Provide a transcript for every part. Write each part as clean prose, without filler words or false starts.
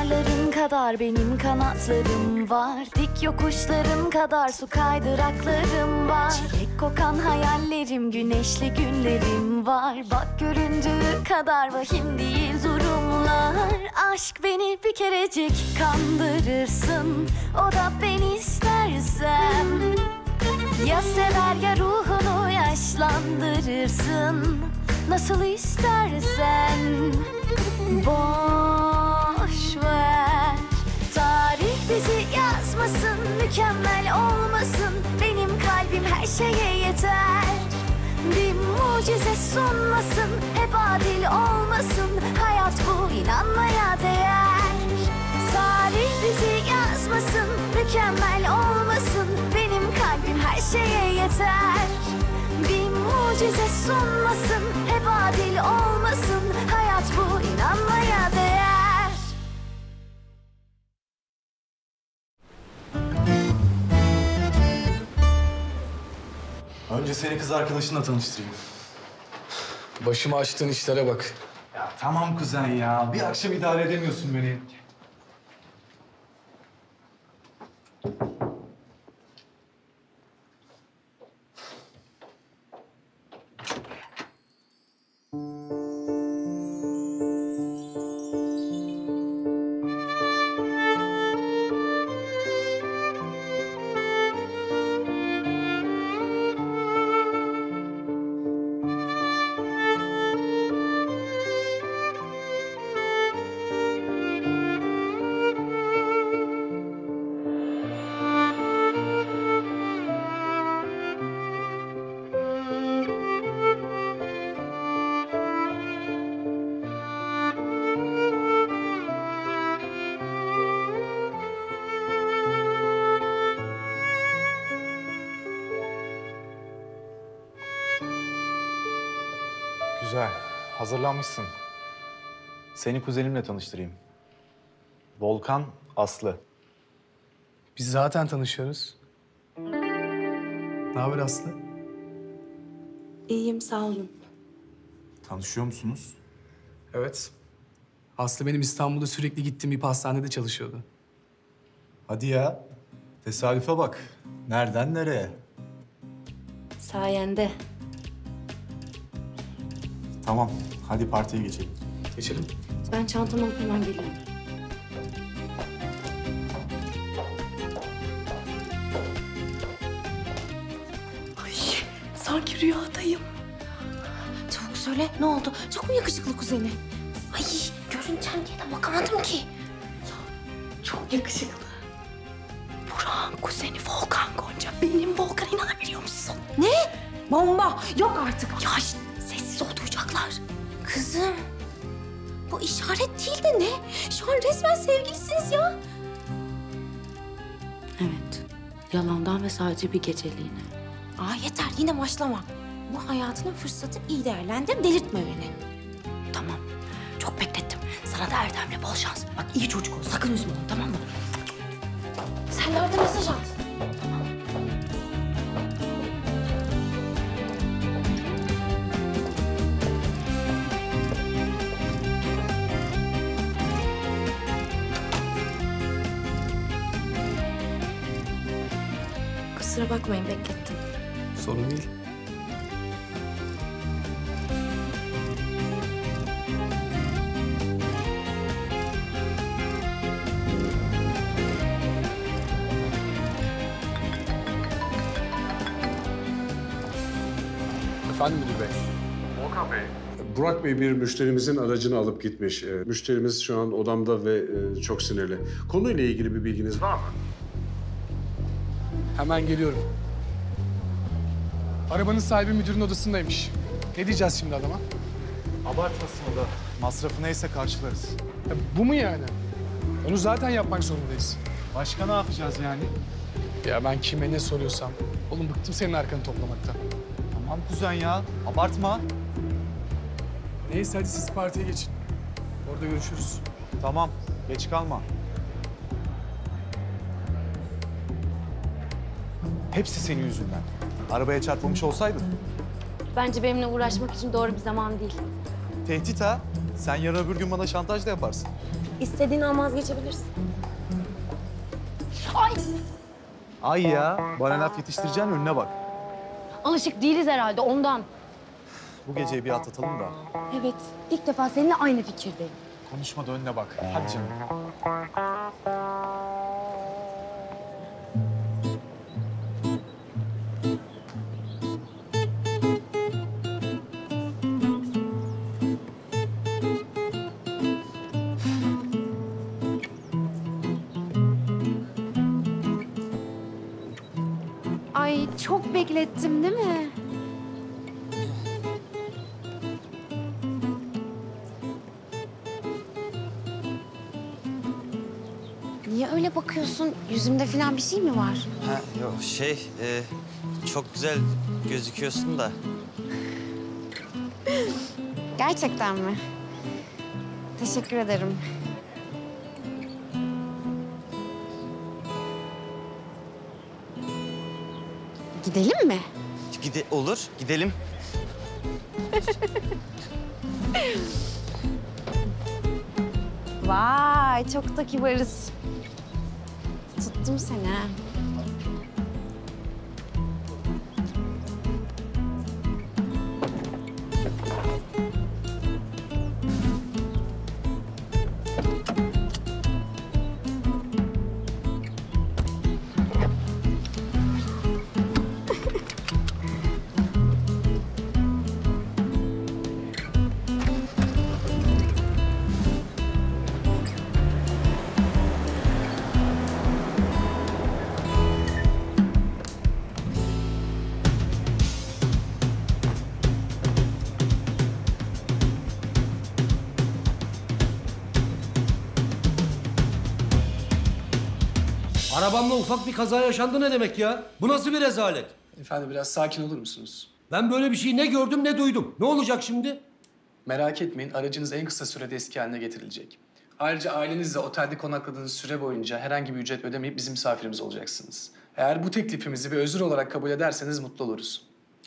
Rüzgarların kadar benim kanatlarım var. Dik yokuşların kadar su kaydıraklarım var. Çilek kokan hayallerim, güneşli günlerim var. Bak göründüğü kadar vahim değil durumlar. Aşk beni bir kerecik kandırırsın, o da beni istersem. Ya sever ya ruhunu yaşlandırırsın, nasıl istersen. Boş ver, tarih bizi yazmasın, mükemmel olmasın. Benim kalbim her şeye yeter. Bir mucize sunmasın, hep adil olmasın. Hayat bu, inanmaya değer. Tarih bizi yazmasın, mükemmel olmasın. Benim kalbim her şeye yeter. Bir mucize sunmasın, hep adil olmasın. Hayat bu, inanmaya değer. Önce seni kız arkadaşınla tanıştırayım. Başıma açtığın işlere bak. Ya tamam kuzen ya. Bir akşam idare edemiyorsun beni. Güzel. Hazırlanmışsın. Seni kuzenimle tanıştırayım. Volkan Aslı. Biz zaten tanışıyoruz. Ne haber Aslı? İyiyim, sağ olun. Tanışıyor musunuz? Evet. Aslı benim İstanbul'da sürekli gittiğim bir pastanede çalışıyordu. Hadi ya. Tesadüfe bak. Nereden nereye? Sayende. Tamam. Hadi partiye geçelim. Geçelim. Ben çantamı alıp hemen geliyorum. Ay, sanki rüyadayım. Çabuk söyle, ne oldu? Çok mu yakışıklı kuzeni? Ay, görüneceğim diye de bakamadım ki. Ya, çok yakışıklı. Burak'ın kuzeni Volkan Gonca. Benim Volkan, inanabiliyor musun? Ne? Bomba. Yok artık. Ya sessiz ol, duyacaklar. Kızım, bu işaret değil de ne? Şu an resmen sevgilisiniz ya. Evet, yalandan ve sadece bir geceliğine. Aa yeter, yine başlama. Bu hayatının fırsatı, iyi değerlendir, delirtme beni. Tamam, çok beklettim. Sana da Erdem'le bol şans. Bak iyi çocuk ol, sakın üzme onu, tamam mı? Sellerde mesaj at. Tamam. Kusura bakmayın, beklettim. Sorun değil. Efendim müdür bey. Volkan Bey. Burak Bey bir müşterimizin aracını alıp gitmiş. Müşterimiz şu an odamda ve çok sinirli. Konuyla ilgili bir bilginiz var mı? Hemen geliyorum. Arabanın sahibi müdürün odasındaymış. Ne diyeceğiz şimdi adama? Abartmasın o da. Masrafı neyse karşılarız. Ya bu mu yani? Onu zaten yapmak zorundayız. Başka ne yapacağız yani? Ya ben kime ne soruyorsam. Oğlum bıktım senin arkanı toplamaktan. Tamam kuzen ya. Abartma. Neyse hadi siz partiye geçin. Orada görüşürüz. Tamam. Geç kalma. Hepsi senin yüzünden. Arabaya çarpmamış olsaydın. Bence benimle uğraşmak için doğru bir zaman değil. Tehdit ha. Sen yarın öbür gün bana şantaj da yaparsın. İstediğin an vazgeçebilirsin. Ay ya, bana laf yetiştireceğin önüne bak. Alışık değiliz herhalde ondan. Bu geceyi bir atlatalım da. Evet, ilk defa seninle aynı fikirdeyim. Konuşma da önüne bak. Hadi canım. Ay çok beklettim değil mi? Niye öyle bakıyorsun? Yüzümde falan bir şey mi var? Ha, yok çok güzel gözüküyorsun da. Gerçekten mi? Teşekkür ederim. Gidelim mi? Olur, gidelim. Vay, çok da kibarız. Tuttum seni ha. Arabamla ufak bir kaza yaşandı ne demek ya? Bu nasıl bir rezalet? Efendim biraz sakin olur musunuz? Ben böyle bir şey ne gördüm ne duydum. Ne olacak şimdi? Merak etmeyin, aracınız en kısa sürede eski haline getirilecek. Ayrıca ailenizle otelde konakladığınız süre boyunca herhangi bir ücret ödemeyip bizim misafirimiz olacaksınız. Eğer bu teklifimizi bir özür olarak kabul ederseniz mutlu oluruz.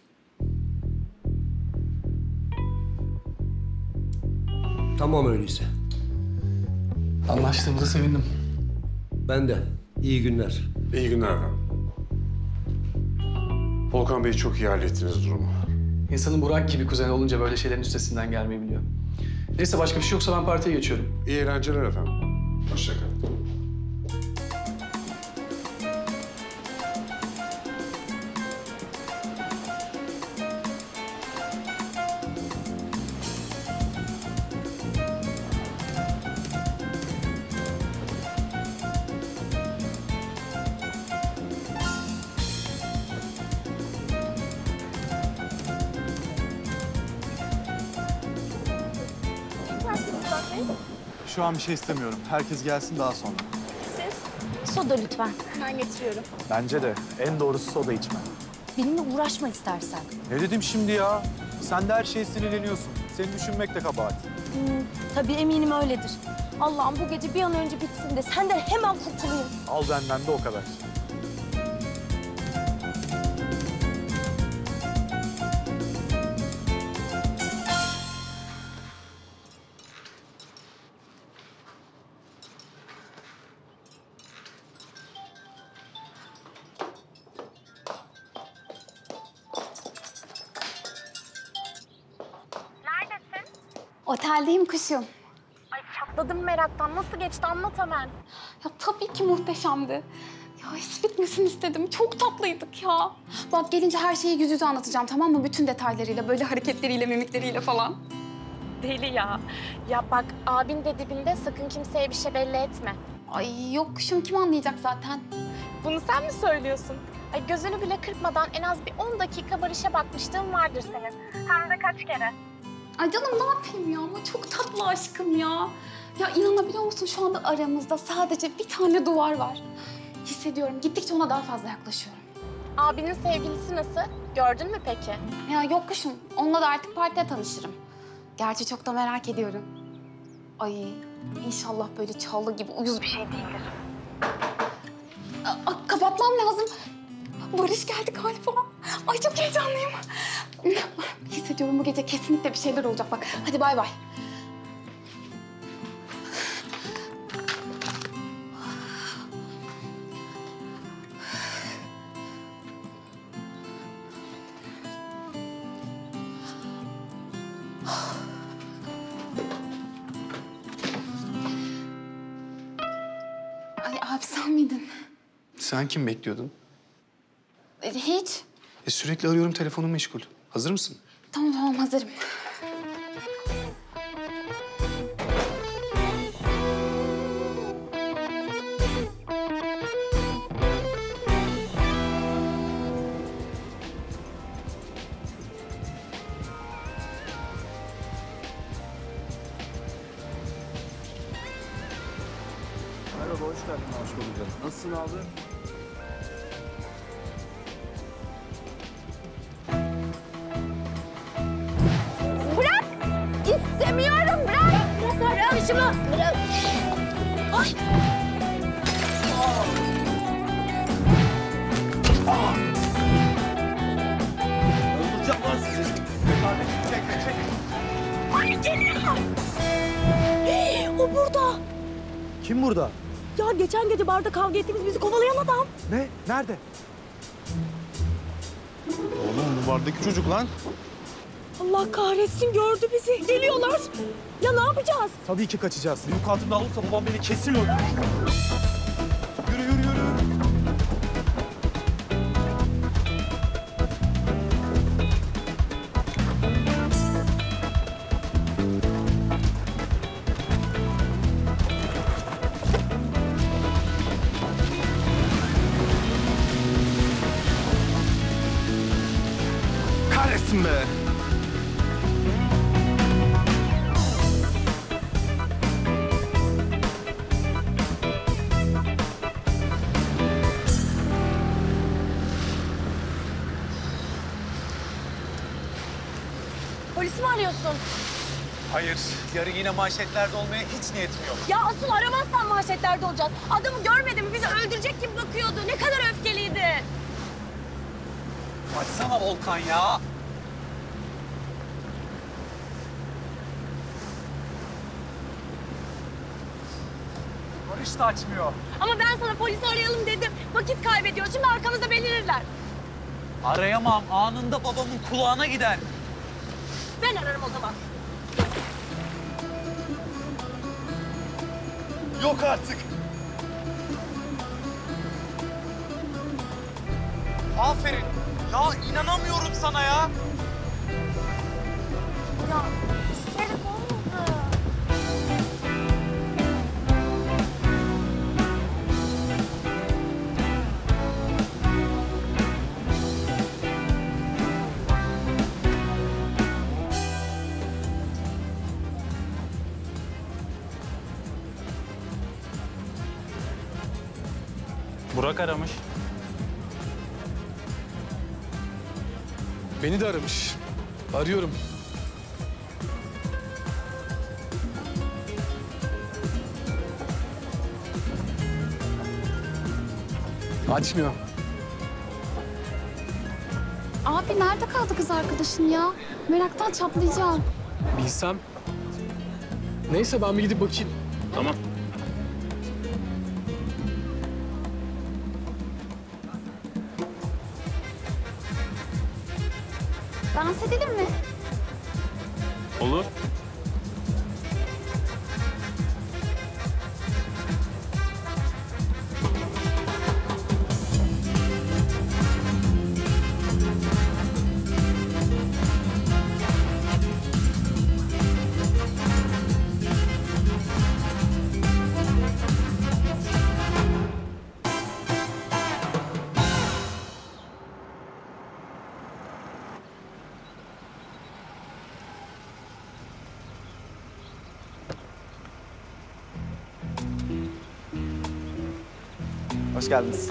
Tamam öyleyse. Anlaştığımıza sevindim. Ben de. İyi günler. İyi günler efendim. Volkan Bey, çok iyi hallettiniz durumu. İnsanın Burak gibi kuzen olunca böyle şeylerin üstesinden gelmeyi biliyor. Neyse başka bir şey yoksa ben partiye geçiyorum. İyi eğlenceler efendim. Hoşça kalın. Şu an bir şey istemiyorum. Herkes gelsin daha sonra. Soda lütfen. Ben getiriyorum. Bence de en doğrusu soda içme. Benimle uğraşma istersen. Ne dedim şimdi ya? Sen de her şeye sinirleniyorsun. Seni düşünmek de kabahat. Tabii eminim öyledir. Allah'ım bu gece bir an önce bitsin de senden hemen kurtulayım. Al benden de o kadar. Oteldeyim kuşum. Ay çatladım meraktan. Nasıl geçti anlat hemen. Ya tabii ki muhteşemdi. Ya hiç bitmesin istedim. Çok tatlıydık ya. Bak gelince her şeyi yüz yüze anlatacağım tamam mı? Bütün detaylarıyla, böyle hareketleriyle, mimikleriyle falan. Deli ya. Ya bak abin de dibinde, sakın kimseye bir şey belli etme. Ay yok kuşum, kim anlayacak zaten? Bunu sen mi söylüyorsun? Ay gözünü bile kırpmadan en az bir 10 dakika Barış'a bakmışlığın vardır senin. Hem de kaç kere. Ay canım ne yapayım ya? Ama çok tatlı aşkım ya. Ya inanabiliyor musun şu anda aramızda sadece bir tane duvar var. Hissediyorum. Gittikçe ona daha fazla yaklaşıyorum. Abinin sevgilisi nasıl? Gördün mü peki? Ya yok kuşum. Onunla da artık partide tanışırım. Gerçi çok da merak ediyorum. Ay inşallah böyle Çağla gibi uyuz bir şey değildir. Kapatmam lazım. Barış geldi galiba. Ay çok heyecanlıyım. Hissediyorum bu gece kesinlikle bir şeyler olacak bak. Hadi bay bay. Abi sen miydin? Sen kim bekliyordun? Hiç. Sürekli arıyorum, telefonum meşgul. Hazır mısın? Tamam hazırım. Merhaba, hoş geldin. Hoş bulduk. Nasılsın abi? İstemiyorum, bırak! Bırak şunu, bırak! Ay! Öldüreceğim lan sizi. Kardeşim çek. Ay geliyor! O burada. Kim burada? Ya geçen gece barda kavga ettiğimiz bizi kovalayan adam. Ne? Nerede? Oğlum bu bardaki çocuk lan. Allah kahretsin, gördü bizi. Geliyorlar. Ya ne yapacağız? Tabii ki kaçacağız. Yük altında alırsa babam beni kesin öldürür. Yürü. Kahretsin be. Polisi mi arıyorsun? Hayır, yarın yine manşetlerde olmaya hiç niyetim yok. Ya asıl aramazsan manşetlerde olacağız. Adamı görmedin mi? Bizi öldürecek gibi bakıyordu. Ne kadar öfkeliydi. Açsana Volkan ya. Barış da açmıyor. Ama ben sana polisi arayalım dedim. Vakit kaybediyoruz. Şimdi arkamızda belirirler. Arayamam. Anında babamın kulağına gider. Ben ararım o zaman. Yok artık. Aferin. Ya inanamıyorum sana ya. Ya isterik olmadı. Burak aramış. Beni de aramış. Arıyorum. Açmıyor. Abi nerede kaldı kız arkadaşın ya? Meraktan çatlayacağım. Bilsem. Neyse ben bir gidip bakayım. Tamam. Dans edelim mi? Olur. Hoş geldiniz.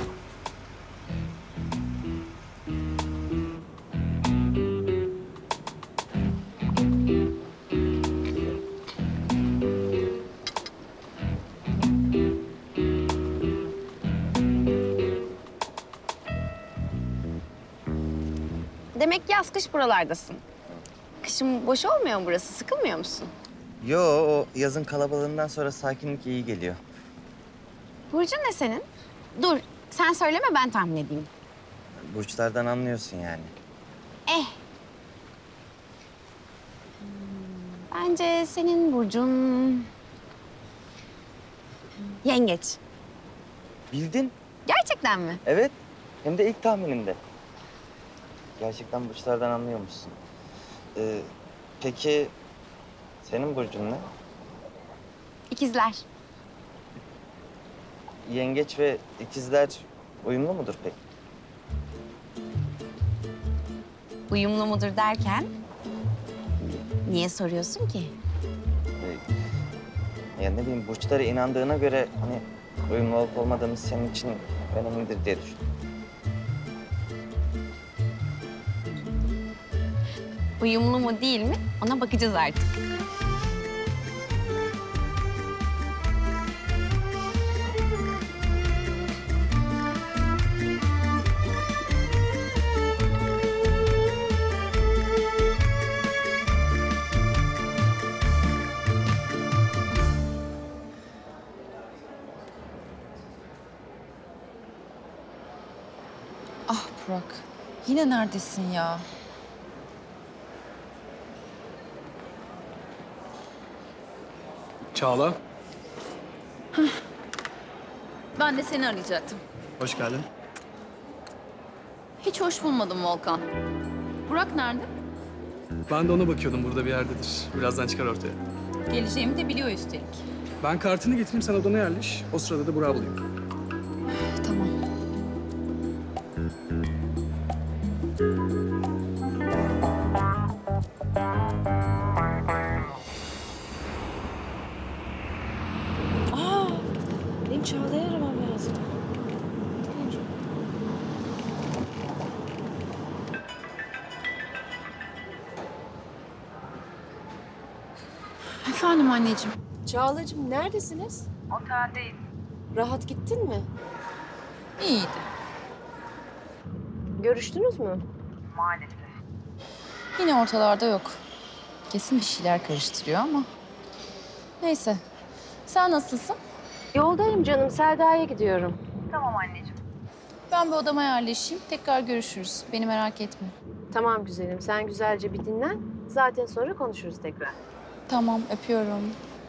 Demek yaz kış buralardasın. Kışın boş olmuyor mu burası? Sıkılmıyor musun? Yo, o yazın kalabalığından sonra sakinlik iyi geliyor. Burcun ne senin? Dur, sen söyleme ben tahmin edeyim. Burçlardan anlıyorsun yani. Bence senin burcun... Yengeç. Bildin. Gerçekten mi? Evet. Hem de ilk tahmininde. Gerçekten burçlardan anlıyormuşsun. Peki senin burcun ne? İkizler. Yengeç ve ikizler uyumlu mudur pek? Uyumlu mudur derken? Niye soruyorsun ki? Ya ne bileyim burçlara inandığına göre hani uyumlu olup olmadığımız senin için önemlidir diye düşündüm. Uyumlu mu değil mi? Ona bakacağız artık. Ah Burak, yine neredesin ya? Çağla, Ben de seni arayacaktım. hoş geldin. Hiç hoş bulmadım Volkan. Burak nerede? Ben de ona bakıyordum, burada bir yerdedir. Birazdan çıkar ortaya. Geleceğimi de biliyor üstelik. Ben kartını getireyim, sen odana yerleş. O sırada da Burak'ı bulayım. Tamam. Benim Çağla'yı aramam lazım. Efendim anneciğim. Çağla'cığım neredesiniz? Oteldeyiz. Rahat gittin mi? İyiydi. Görüştünüz mü? Maalesef. Yine ortalarda yok. Kesin bir şeyler karıştırıyor ama. Neyse. Sen nasılsın? Yoldayım canım. Selda'ya gidiyorum. Tamam anneciğim. Ben bir odama yerleşeyim. Tekrar görüşürüz. Beni merak etme. Tamam güzelim. Sen güzelce bir dinlen. Zaten sonra konuşuruz tekrar. Tamam, öpüyorum.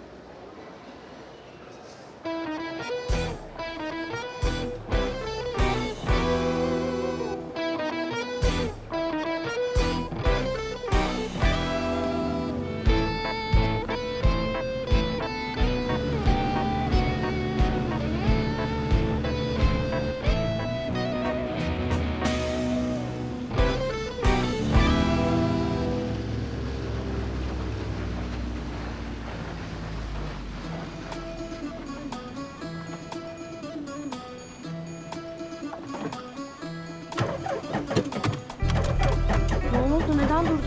Ne oldu? Neden durdun?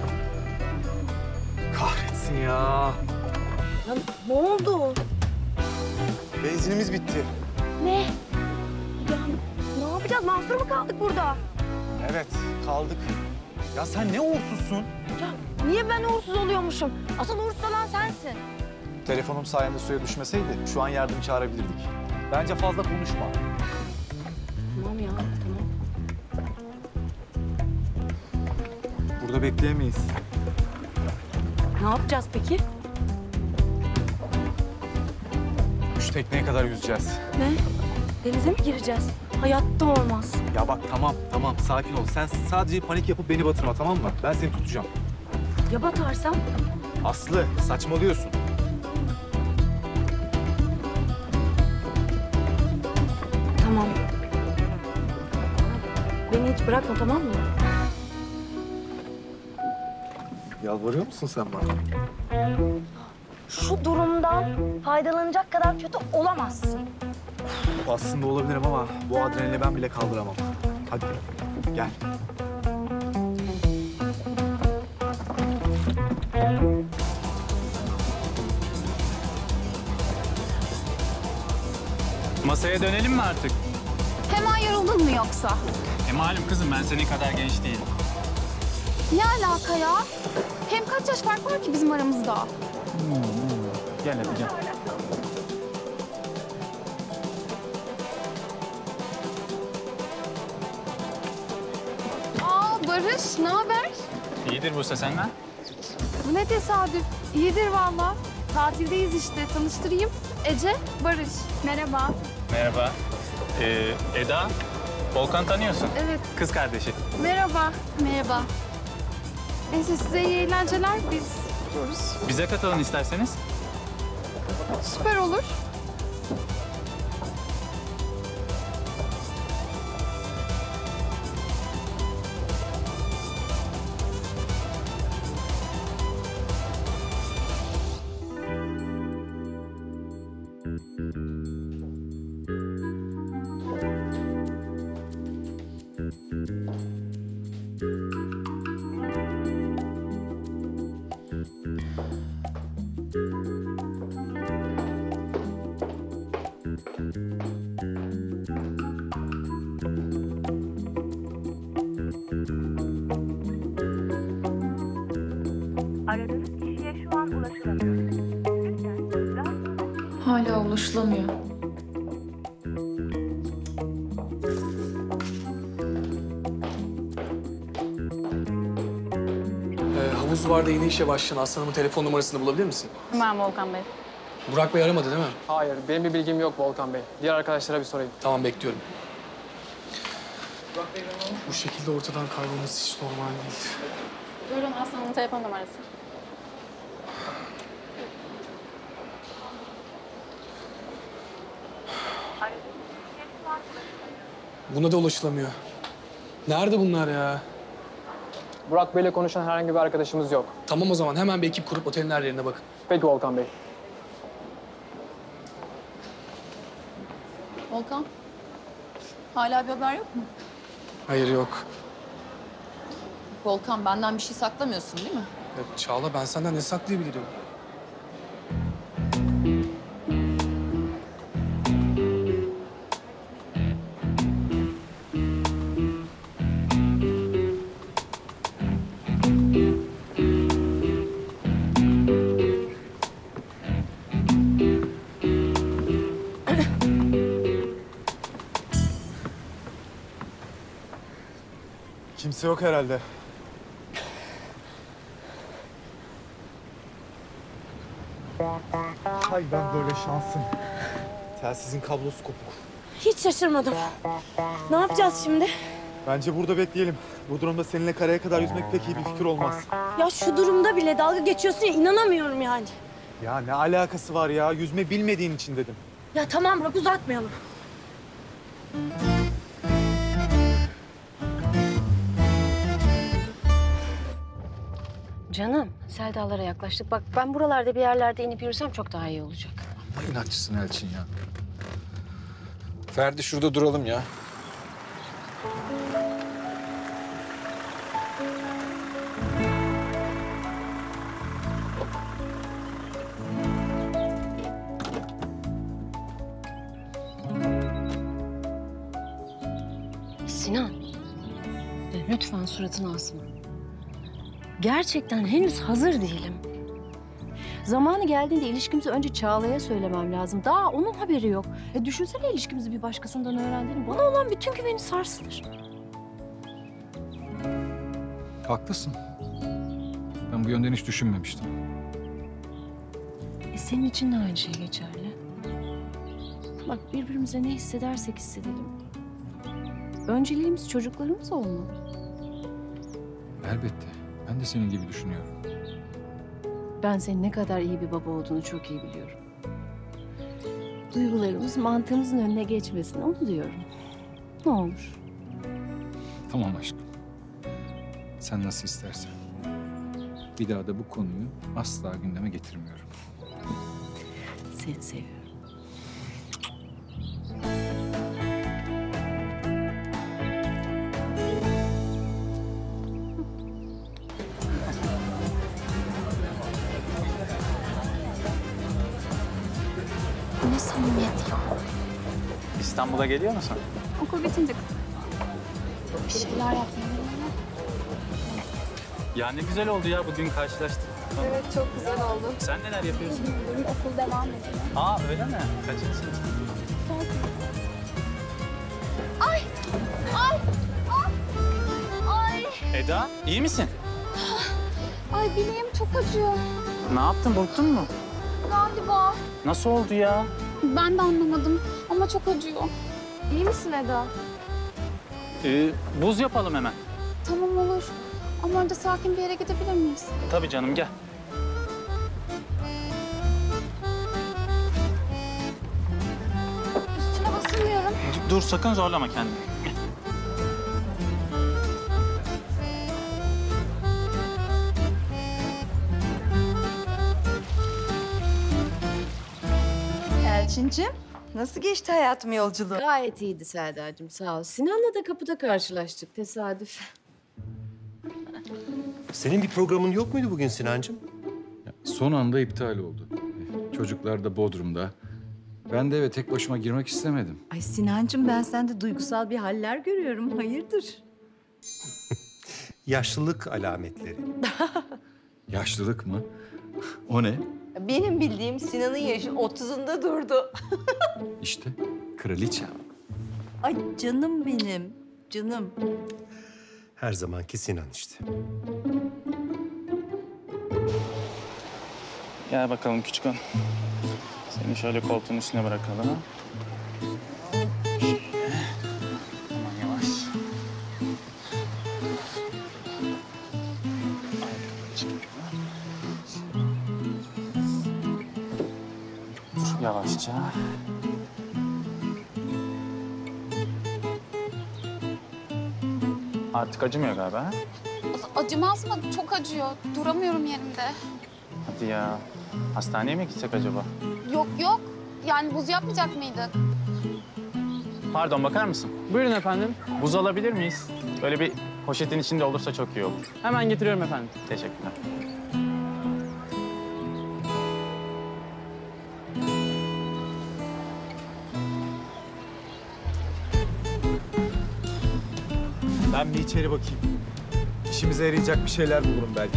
Kahretsin ya. Ya ne oldu? Benzinimiz bitti. Ne? Ya ne yapacağız? Mahsur mu kaldık burada? Evet, kaldık. Ya sen ne uğursuzsun? Ya niye ben uğursuz oluyormuşum? Asıl uğursuz olan sensin. Telefonum sayende suya düşmeseydi şu an yardım çağırabilirdik. Bence fazla konuşma. Tamam ya, tamam. Burada bekleyemeyiz. Ne yapacağız peki? Şu tekneye kadar yüzeceğiz. Ne? Denize mi gireceğiz? Hayatta olmaz. Ya bak tamam sakin ol. Sen sadece panik yapıp beni batırma tamam mı? Ben seni tutacağım. Ya batarsam? Aslı saçmalıyorsun. Tamam. Beni hiç bırakma tamam mı? Yalvarıyor musun sen bana? Şu durumdan faydalanacak kadar kötü olamazsın. Aslında olabilirim ama bu adrenalini ben bile kaldıramam. Hadi gel. Masaya dönelim mi artık? Hemen yoruldun mu yoksa? Malum kızım ben senin kadar genç değilim. Ne alaka ya? Hem kaç yaş fark var ki bizim aramızda? Gel hadi gel. Aa Barış, ne haber? İyidir Buse senden. Bu ne tesadüf. İyidir vallahi. Tatildeyiz işte. Tanıştırayım. Ece, Barış. Merhaba. Merhaba. Eda, Volkan tanıyorsun. Evet. Kız kardeşi. Merhaba. Merhaba. Neyse size iyi eğlenceler. Biz gidiyoruz. Bize katılın isterseniz. Süper olur. Aradığınız kişiye şu an ulaşılamıyor. Hala ulaşılamıyor. Havuz vardı yeni işe başlayan Aslanım'ın telefon numarasını bulabilir misin? Hemen Volkan Bey. Burak Bey aramadı değil mi? Hayır, benim bir bilgim yok Volkan Bey. Diğer arkadaşlara bir sorayım. Tamam, bekliyorum. Bu şekilde ortadan kaybolması hiç normal değil. Buyurun Aslan'ın telefon numarası. Buna da ulaşılamıyor. Nerede bunlar ya? Burak Bey'le konuşan herhangi bir arkadaşımız yok. Tamam o zaman hemen bir ekip kurup otelin her yerine bakın. Peki Volkan Bey. Volkan, hala bir haber yok mu? Hayır, yok. Volkan, benden bir şey saklamıyorsun değil mi? Ya Çağla, ben senden ne saklayabilirim? Kimse yok herhalde. Hay ben böyle şansım. Telsizin kablosu kopuk. Hiç şaşırmadım. Ne yapacağız şimdi? Bence burada bekleyelim. Bu durumda seninle karaya kadar yüzmek pek iyi bir fikir olmaz. Ya şu durumda bile dalga geçiyorsun ya, inanamıyorum yani. Ya ne alakası var ya? Yüzme bilmediğin için dedim. Ya tamam bırak, uzatmayalım. Canım, Selda'lara yaklaştık. Bak ben buralarda bir yerlerde inip yürüsem çok daha iyi olacak. Amma inatçısın Elçin ya. Ferdi şurada duralım ya. Sinan, lütfen suratını asma. Gerçekten henüz hazır değilim. Zamanı geldiğinde ilişkimizi önce Çağla'ya söylemem lazım. Daha onun haberi yok. Düşünsene ilişkimizi bir başkasından öğrendiğini. Bana olan bütün güveni sarsılır. Haklısın. Ben bu yönden hiç düşünmemiştim. Senin için de aynı şey geçerli. Bak birbirimize ne hissedersek hissedelim. Önceliğimiz çocuklarımız olmalı. Elbette. Ben de senin gibi düşünüyorum. Ben senin ne kadar iyi bir baba olduğunu çok iyi biliyorum. Duygularımız mantığımızın önüne geçmesin, onu diyorum. Ne olur. Tamam aşkım. Sen nasıl istersen. Bir daha da bu konuyu asla gündeme getirmiyorum. Seni seviyorum. Ne samimiyet ya. İstanbul'a geliyor musun? Okul bitince kızım. Bir şeyler yapmayalım. Ya ne güzel oldu ya bugün karşılaştık. Evet, çok güzel oldu. Sen neler yapıyorsun? Benim okul devam ediyor. Aa öyle mi? Kaçıncı sınıf? Ay! Ay! Ay! Eda, iyi misin? Ay bileğim çok acıyor. Ne yaptın, burktun mu? Galiba. Nasıl oldu ya? Ben de anlamadım ama çok acıyor. İyi misin Eda? Buz yapalım hemen. Tamam olur. Ama önce sakin bir yere gidebilir miyiz? Tabii canım, gel. Üstüne basılmıyorum. Dur, sakın zorlama kendini. Elçincim, nasıl geçti hayatım yolculuğu? Gayet iyiydi Selda'cığım, sağ ol. Sinan'la da kapıda karşılaştık, tesadüf. Senin bir programın yok muydu bugün Sinancığım? Son anda iptal oldu. Çocuklar da Bodrum'da. Ben de eve tek başıma girmek istemedim. Ay Sinancığım, ben sende duygusal bir haller görüyorum. Hayırdır? Yaşlılık alametleri. Yaşlılık mı? O ne? Benim bildiğim Sinan'ın yaşı 30'unda durdu. İşte kraliçe. Ay canım benim, canım. Her zamanki Sinan işte. Gel bakalım küçük hanım. Seni şöyle koltuğun üstüne bırakalım. Aman yavaş. Dur yavaşça. Artık acımıyor galiba, ha? Acımaz mı? Çok acıyor. Duramıyorum yerimde. Hadi ya. Hastaneye mi gitsek acaba? Yok yok. Yani buz yapmayacak mıydık? Pardon, bakar mısın? Buyurun efendim. Buz alabilir miyiz? Böyle bir poşetin içinde olursa çok iyi olur. Hemen getiriyorum efendim. Teşekkürler. Ben bir içeri bakayım. İşimize yarayacak bir şeyler bulurum belki.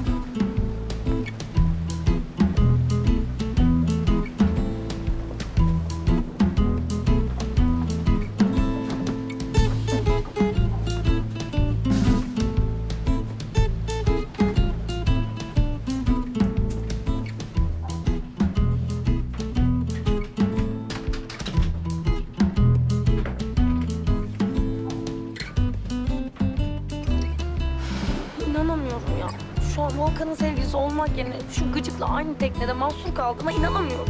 İnanamıyorum ya. Şu an Volkan'ın sevgilisi olmak yerine şu gıcıkla aynı teknede mahsur kaldığıma inanamıyorum.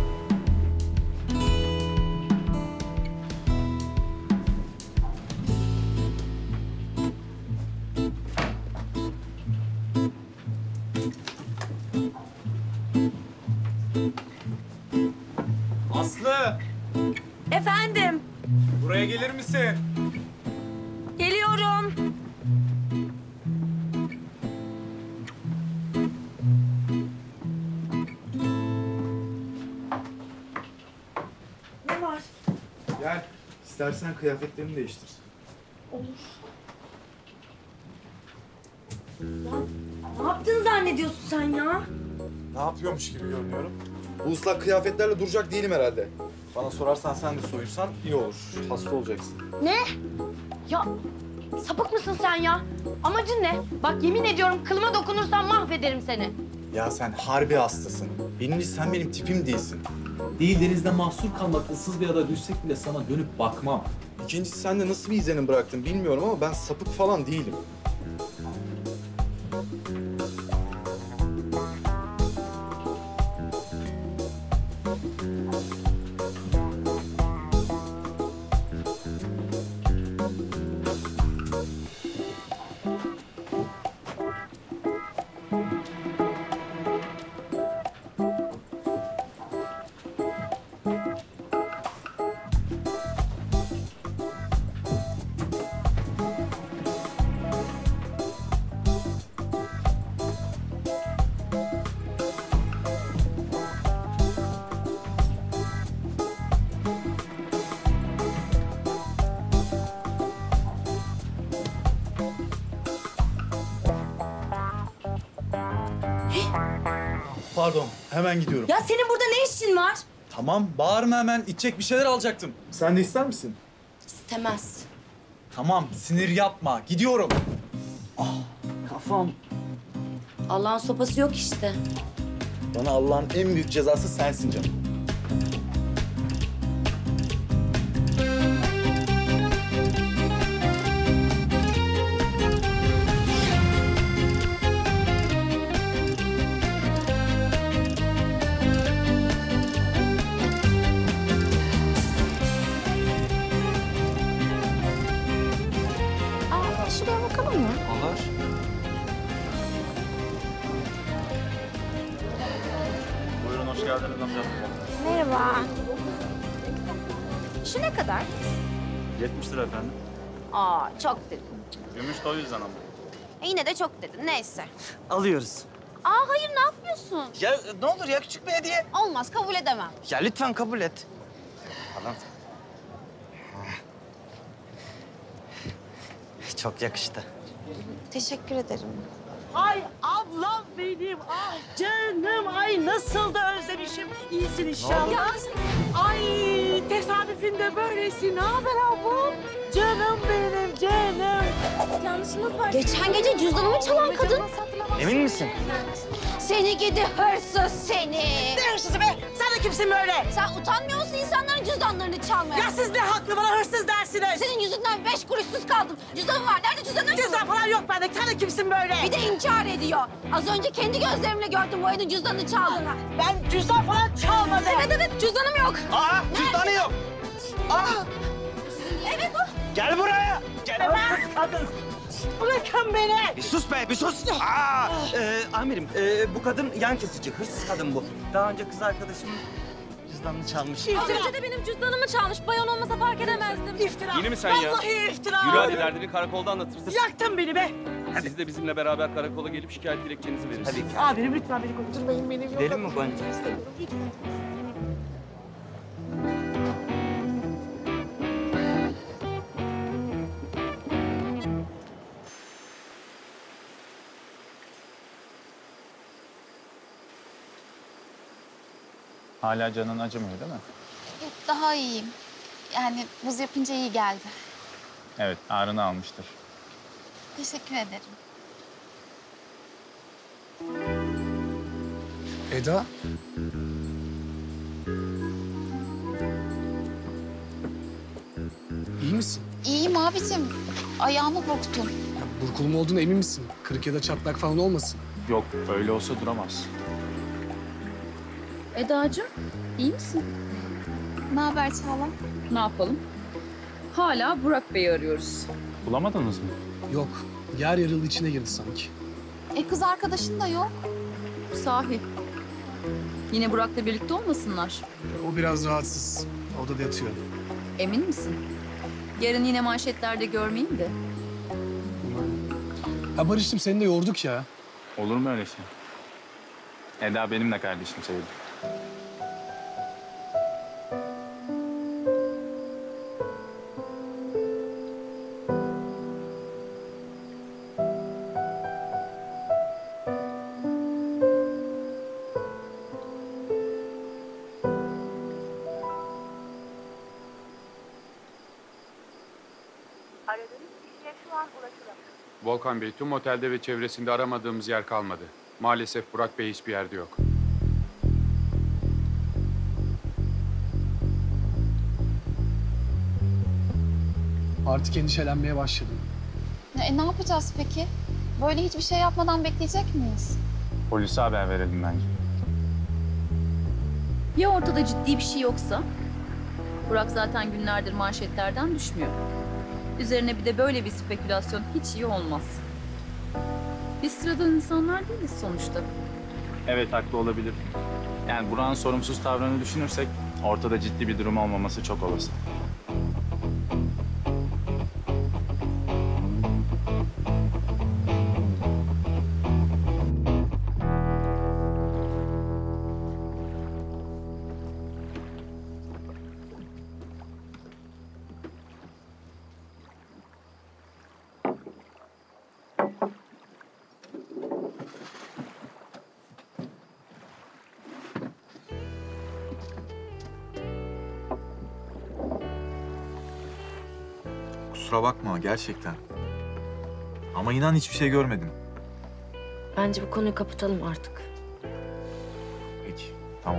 Aslı! Efendim? Buraya gelir misin? Geliyorum. Ne var? Gel. İstersen kıyafetlerini değiştir. Olur. Ne yaptığını zannediyorsun sen ya? Ne yapıyormuş gibi görünüyorum. Bu ıslak kıyafetlerle duracak değilim herhalde. Bana sorarsan sen de soyunsan iyi olur. Hasta olacaksın. Ne? Ya sapık mısın sen ya? Amacın ne? Bak yemin ediyorum kılıma dokunursan mahvederim seni. Ya sen harbi hastasın. Birincisi sen benim tipim değilsin. Değil denizde mahsur kalmak, ıssız bir ada düşsek bile sana dönüp bakmam. İkincisi sen de nasıl bir izlenim bıraktın bilmiyorum ama ben sapık falan değilim. Pardon, hemen gidiyorum. Ya senin burada ne işin var? Tamam, bağırma hemen. İçecek bir şeyler alacaktım. Sen de ister misin? İstemez. Tamam, sinir yapma. Gidiyorum. Kafam. Allah'ın sopası yok işte. Bana Allah'ın en büyük cezası sensin canım. şuraya bakalım mı? Olur. Buyurun, hoş geldiniz amca. Merhaba. Şu ne kadar? 70 lira efendim. Aa, çok dedin. Gümüş de o yüzden ama. Yine de çok dedin. Neyse. Alıyoruz. Aa, hayır, ne yapıyorsun? Ya ne olur ya, küçük bir hediye. Olmaz, kabul edemem. Ya lütfen kabul et. Falan. Çok yakıştı. Teşekkür ederim. Ay ablam benim, ah canım, ay nasıl da özlemişim. İyisin inşallah. Ay tesadüfün de böylesi. Ne haber ablam? Canım benim, canım. Yanlışınız var. Geçen gece cüzdanımı çalan kadın. Emin misin? Seni gidi hırsız seni. Ne hırsızı be? Sen de kimsin böyle? Sen utanmıyor musun insanların cüzdanlarını çalmaya? Ya siz ne haklı bana hırsız dersiniz? Senin yüzünden 5 kuruşsuz kaldım. Cüzdanım var. Nerede cüzdanın? Cüzdan falan yok bende. Sen de kimsin böyle? Bir de inkar ediyor. Az önce kendi gözlerimle gördüm bu ayının cüzdanını çaldığını. Ben cüzdan falan çalmadım. Evet, cüzdanım yok. Aa, cüzdanı yok. Aa, Evet o. gel buraya. Gel buraya. Kadın. Bırakın beni. Bir sus be, bir sus. Amirim, bu kadın yan kesici, hırsız kadın bu. Daha önce kız arkadaşımın cüzdanını çalmış. Az önce de benim cüzdanımı çalmış. Bayan olmasa fark edemezdim. İftira. Yeni mi sen ya? Vallahi iftira. Yürü hadi, derdini karakolda anlatırsın. Yaktın beni be. Siz de bizimle beraber karakola gelip şikayet dilekçenizi verirsiniz. Tabii ki. Amirim lütfen beni konuşturmayın beni. Gidelim mi Gonca? Hala canın acımıyor değil mi? Yok, daha iyiyim. Yani buz yapınca iyi geldi. Evet, ağrını almıştır. Teşekkür ederim. Eda? İyi misin? İyiyim abicim. Ayağımı burktum. Burkulma olduğuna emin misin? Kırık ya da çatlak falan olmasın? Yok, öyle olsa duramaz. Edacığım, iyi misin? Ne haber Çağla? Ne yapalım? Hala Burak Bey'i arıyoruz. Bulamadınız mı? Yok. Yer yarıldı, içine girdi sanki. Kız arkadaşın da yok. Sahi. Yine Burak'la birlikte olmasınlar. O biraz rahatsız. Odada yatıyor. Emin misin? Yarın yine manşetlerde görmeyeyim de. Ha Barış'cığım, seni de yorduk ya. Olur mu öyle şey? Eda benim de kardeşim sevdim. Aradığınız kişiye şu an ulaşılamıyor. Volkan Bey, tüm otelde ve çevresinde aramadığımız yer kalmadı. Maalesef Burak Bey hiçbir yerde yok. Artık endişelenmeye başladım. Ne yapacağız peki? Böyle hiçbir şey yapmadan bekleyecek miyiz? Polise haber verelim bence. Ya ortada ciddi bir şey yoksa? Burak zaten günlerdir manşetlerden düşmüyor. Üzerine bir de böyle bir spekülasyon hiç iyi olmaz. Biz sıradan insanlar değiliz sonuçta. Evet, haklı olabilir. Yani Burak'ın sorumsuz tavrını düşünürsek ortada ciddi bir durum olmaması çok olası. Kusura bakma gerçekten. Ama inan hiçbir şey görmedim. Bence bu konuyu kapatalım artık. Peki, tamam.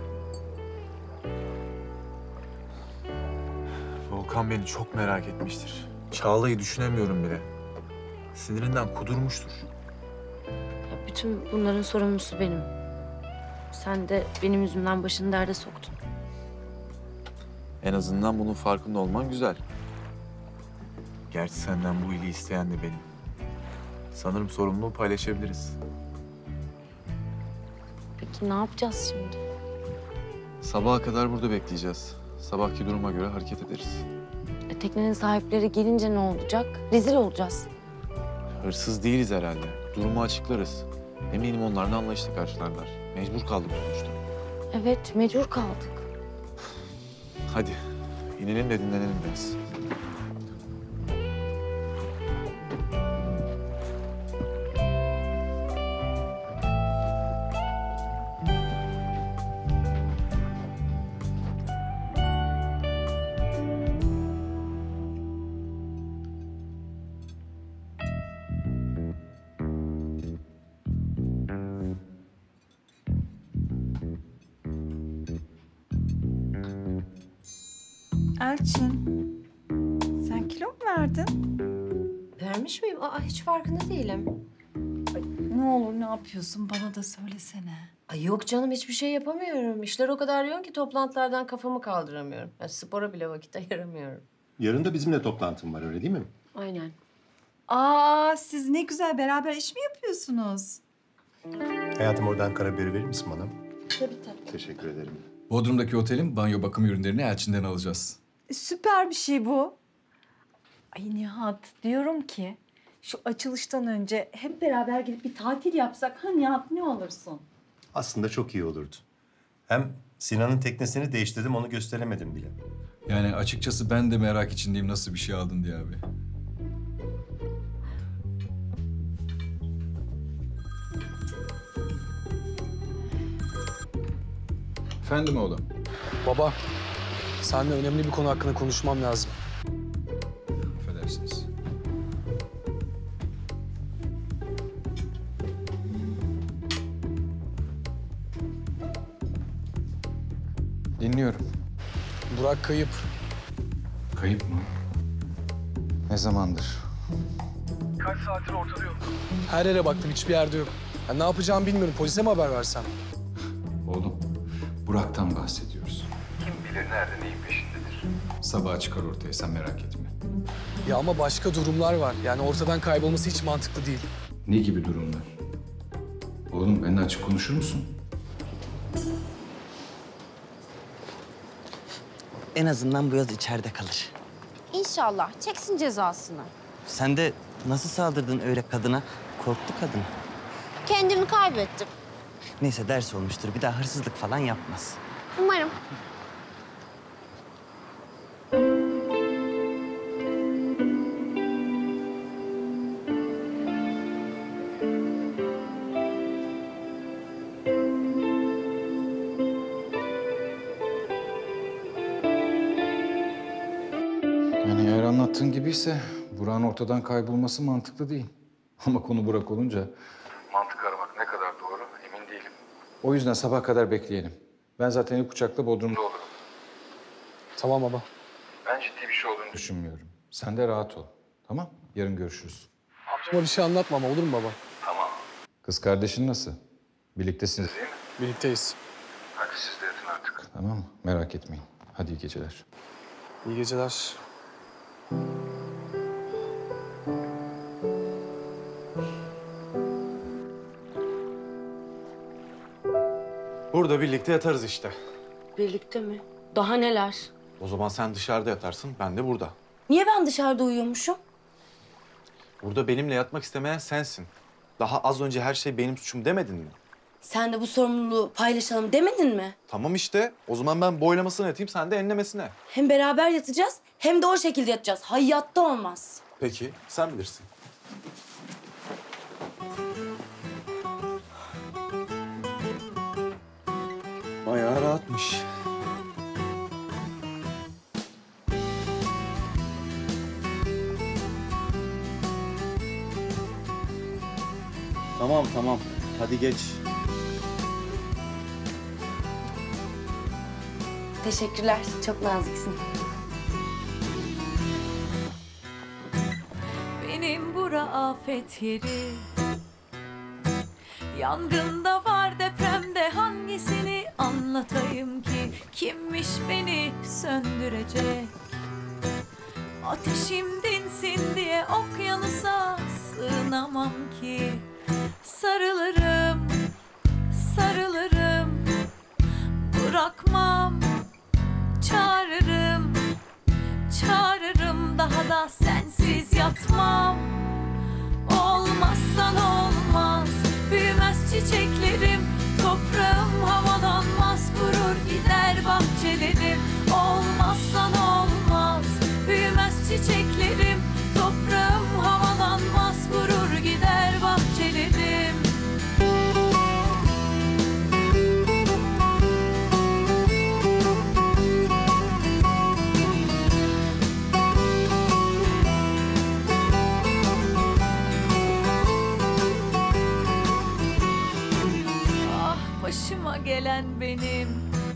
Volkan beni çok merak etmiştir. Çağla'yı düşünemiyorum bile. Sinirinden kudurmuştur. Ya bütün bunların sorumlusu benim. Sen de benim yüzümden başını derde soktun. En azından bunun farkında olman güzel. Gerçi senden bu iyiliği isteyen de benim. Sanırım sorumluluğu paylaşabiliriz. Peki ne yapacağız şimdi? Sabaha kadar burada bekleyeceğiz. Sabahki duruma göre hareket ederiz. Teknenin sahipleri gelince ne olacak? Rezil olacağız. Hırsız değiliz herhalde. Durumu açıklarız. Eminim onlar da anlayışla karşılarlar. Mecbur kaldık sonuçta. Evet, mecbur kaldık. Hadi inelim de dinlenelim biraz. Elçin, sen kilo mu verdin? Vermiş miyim? Aa, hiç farkında değilim. Ay, ne olur ne yapıyorsun bana da söylesene. Ay yok canım, hiçbir şey yapamıyorum. İşler o kadar yoğun ki toplantılardan kafamı kaldıramıyorum. Yani spora bile vakit ayıramıyorum. Yarın da bizimle toplantım var, öyle değil mi? Aynen. Aa, siz ne güzel beraber iş mi yapıyorsunuz? Hayatım, oradan karabiberi verir misin bana? Tabii tabii. Teşekkür ederim. Bodrum'daki otelin banyo bakım ürünlerini Elçin'den alacağız. Süper bir şey bu. Ay Nihat, diyorum ki şu açılıştan önce hep beraber gidip bir tatil yapsak. Ha Nihat, ne olursun? Aslında çok iyi olurdu. Hem Sinan'ın teknesini değiştirdim, onu gösteremedim bile. Yani açıkçası ben de merak içindeyim nasıl bir şey aldın diye abi. Efendim oğlum? Baba, seninle önemli bir konu hakkında konuşmam lazım. Affedersiniz. Dinliyorum. Burak kayıp. Kayıp mı? Ne zamandır? Kaç saattir ortada yok. Her yere baktım, hiçbir yerde yok. Ya ne yapacağımı bilmiyorum. Polise mi haber versem? Oğlum, Burak'tan bahsediyoruz. Kim bilir nerede, neyin peşindedir. Sabaha çıkar ortaya, sen merak etme. Ya ama başka durumlar var. Yani ortadan kaybolması hiç mantıklı değil. Ne gibi durumlar? Oğlum, benimle açık konuşur musun? En azından bu yaz içeride kalır. İnşallah. Çeksin cezasını. Sen de nasıl saldırdın öyle kadına? Korktu kadın. Kendimi kaybettim. Neyse, ders olmuştur. Bir daha hırsızlık falan yapmaz. Umarım. Yani eğer anlattığın gibiyse Burak'ın ortadan kaybolması mantıklı değil. Ama konu Burak olunca... Mantık aramak ne kadar doğru emin değilim. O yüzden sabah kadar bekleyelim. Ben zaten ilk uçakla Bodrum'da olurum. Tamam baba. Ben ciddi bir şey olduğunu Düşünmüyorum. Sen de rahat ol. Tamam? Yarın görüşürüz. Amcama bir şey anlatma ama olur mu baba? Tamam. Kız kardeşin nasıl? Birliktesiniz. Değil mi? Birlikteyiz. Hadi siz de yatın artık. Tamam mı? Merak etmeyin. Hadi iyi geceler. İyi geceler. Burada birlikte yatarız işte. Birlikte mi? Daha neler? O zaman sen dışarıda yatarsın, ben de burada. Niye ben dışarıda uyuyormuşum? Burada benimle yatmak istemeyen sensin. Daha az önce her şey benim suçum demedin mi? Sen de bu sorumluluğu paylaşalım demedin mi? Tamam işte. O zaman ben boylamasına yatayım, sen de enlemesine. Hem beraber yatacağız hem de o şekilde yatacağız. Hayatta olmaz. Peki, sen bilirsin. Bayağı rahatmış. Tamam. Hadi geç. Teşekkürler. Çok naziksin. Benim bura afet yeri. Yangında var, depremde hangisini anlatayım ki? Kimmiş beni söndürecek? Ateşim dinsin diye okyanusa sığınamam ki. Sarılırım, sarılırım, bırakmam. Çağırırım, çağırırım, daha da sensiz yatmam. Olmazsan olmaz, büyümez çiçeklerim. Toprağım havalanmaz, kurur gider bahçelerim. Olmazsan olmaz, büyümez çiçeklerim. Toprağım havalanmaz, kurur gider bahçelerim. Başıma gelen benim.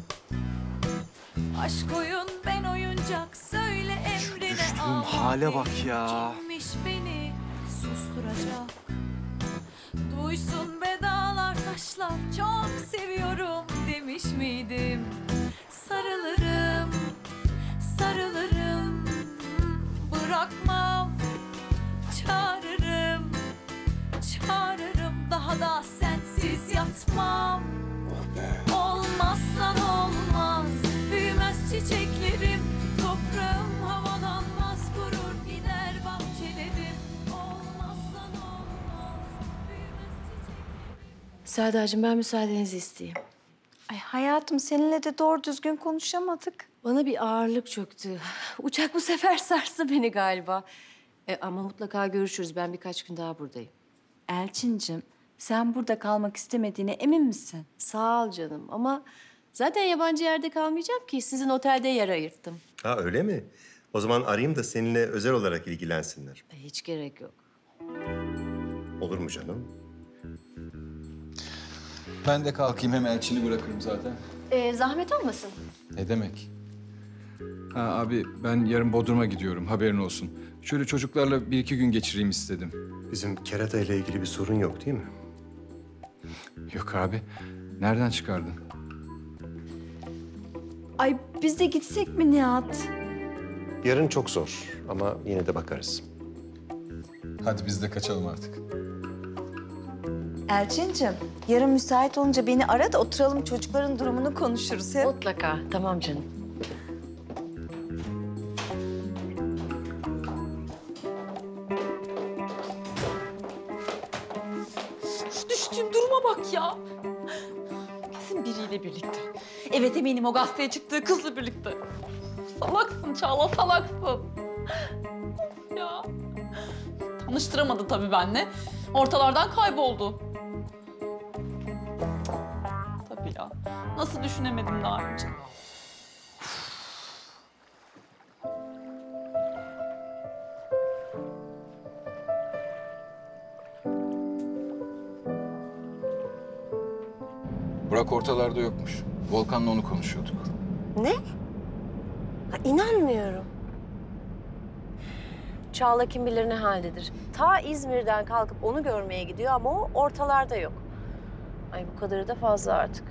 Aşk oyun, ben oyuncak, söyle emrine. Düştüğüm hale bak ya. Kimmiş beni susturacak? Duysun be dağlar taşlar, çok seviyorum demiş miydim? Sarılırım, sarılırım, bırakmam. Çağırırım, çağırırım, daha da sensiz yatmam. Olmazsan olmaz, büyümez çiçeklerim. Toprağım havalanmaz, kurur gider bahçelerim. Olmazsan olmaz, büyümez çiçeklerim. Selda'cığım, ben müsaadenizi isteyeyim. Ay hayatım, seninle de doğru düzgün konuşamadık. Bana bir ağırlık çöktü. Uçak bu sefer sarstı beni galiba. Ama mutlaka görüşürüz. Ben birkaç gün daha buradayım. Elçincim, sen burada kalmak istemediğine emin misin? Sağ ol canım ama zaten yabancı yerde kalmayacağım ki. Sizin otelde yer ayırttım. Ha öyle mi? O zaman arayayım da seninle özel olarak ilgilensinler. Hiç gerek yok. Olur mu canım? Ben de kalkayım, hem Elçin'i bırakırım zaten. Zahmet olmasın. Ne demek? Ha abi, ben yarın Bodrum'a gidiyorum, haberin olsun. Şöyle çocuklarla bir iki gün geçireyim istedim. Bizim kerata ile ilgili bir sorun yok değil mi? Yok abi, nereden çıkardın? Ay biz de gitsek mi Nihat? Yarın çok zor ama yine de bakarız. Hadi biz de kaçalım artık. Elçincim, yarın müsait olunca beni ara da oturalım, çocukların durumunu konuşuruz hep. Mutlaka. Tamam canım. Şu düştüğüm duruma bak ya. Kesin biriyle birlikte. Evet, eminim o gazeteye çıktığı kızla birlikte. Salaksın Çağla, salaksın. Ya. Tanıştıramadı tabii benimle. Ortalardan kayboldu. Tabii ya. Nasıl düşünemedim daha önce? Burak ortalarda yokmuş. Volkan'la onu konuşuyorduk. Ne? Ha, inanmıyorum. Çağla kim bilir ne haldedir. Ta İzmir'den kalkıp onu görmeye gidiyor ama o ortalarda yok. Ay bu kadarı da fazla artık.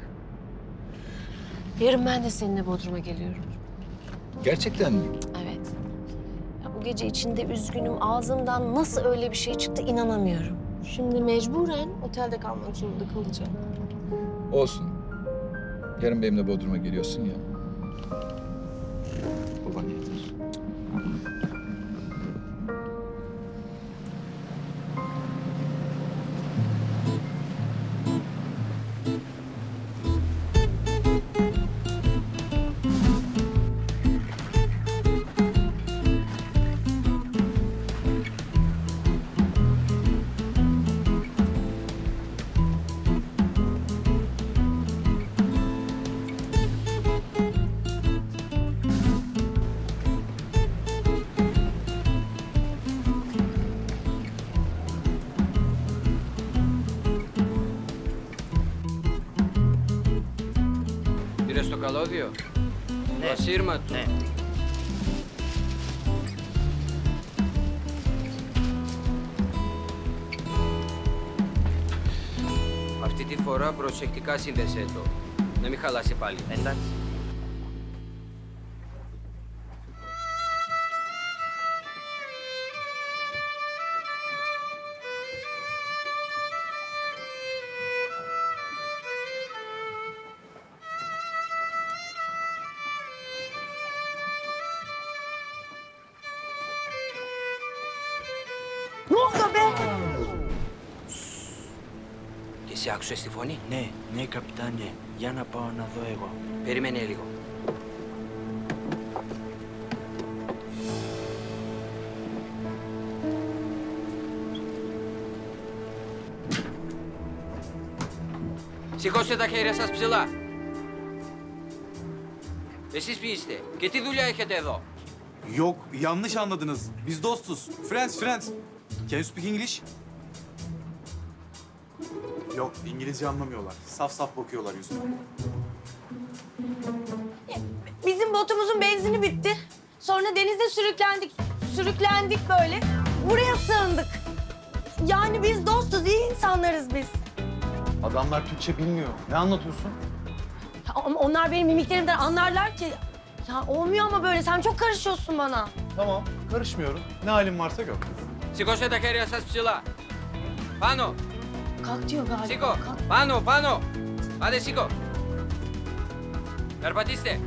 Yarın ben de seninle Bodrum'a geliyorum. Gerçekten mi? Evet. Ya bu gece içinde üzgünüm. Ağzımdan nasıl öyle bir şey çıktı inanamıyorum. Şimdi mecburen otelde kalmak zorunda kalacağım. Olsun. Yarın benimle Bodrum'a geliyorsun ya. Baban yeter. Πήρες το καλώδιο? Ναι. Το ασύρμα του. Ναι. Αυτή τη φορά προσεκτικά σύνδεσέ το. Να μην χαλάσει πάλι. Εντάξει. Σε άκουσες τη φωνή? Ναι, καπιτάνε. Για να πάω να δω εγώ. Περίμενε λίγο. Σηκώστε τα χέρια σας ψηλά. Εσείς ποιοι είστε και τι δουλειά έχετε εδώ? Yok, yanlış anladınız. Biz dostuz. Friends. Can you speak English? Yok, İngilizce anlamıyorlar. Saf saf bakıyorlar yüzüme. Bizim botumuzun benzini bitti. Sonra denizde sürüklendik böyle. Buraya sığındık. Yani biz dostuz, iyi insanlarız biz. Adamlar Türkçe bilmiyor. Ne anlatıyorsun? Ama onlar benim mimiklerimden anlarlar ki. Ya olmuyor ama böyle, sen çok karışıyorsun bana. Tamam, karışmıyorum. Ne halin varsa gör. Σηκώστε τα χέρια σας ψηλά. Πάνω. Kalk diyor galiba. Σήκω. Kalk. Πάνω. Άντε σήκω. Περπατήστε.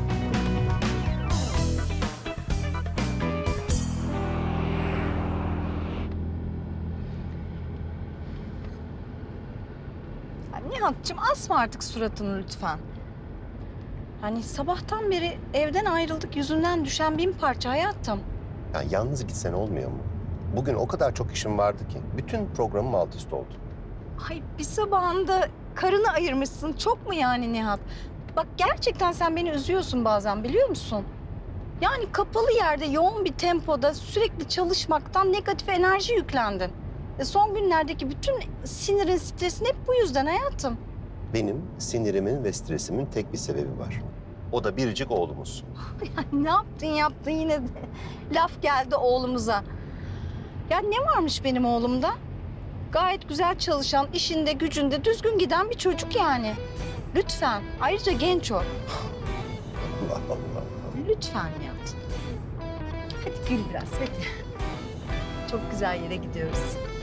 Nihat'cığım asma artık suratını lütfen. Hani sabahtan beri evden ayrıldık yüzünden düşen bin parça hayatım. Ya yalnız gitsen olmuyor mu? Bugün o kadar çok işim vardı ki. Bütün programım alt üst oldu. Ay bir sabahında karını ayırmışsın. Çok mu yani Nihat? Bak gerçekten sen beni üzüyorsun bazen biliyor musun? Yani kapalı yerde yoğun bir tempoda sürekli çalışmaktan negatif enerji yüklendin. Son günlerdeki bütün sinirin, stresin hep bu yüzden hayatım. Benim sinirimin ve stresimin tek bir sebebi var. O da biricik oğlumuz. Yani ne yaptın yine de laf geldi oğlumuza. Ya ne varmış benim oğlumda? Gayet güzel çalışan, işinde, gücünde düzgün giden bir çocuk yani. Lütfen. Ayrıca genç o. Allah Allah. Lütfen Nihat. Hadi gül biraz, hadi. Çok güzel yere gidiyoruz.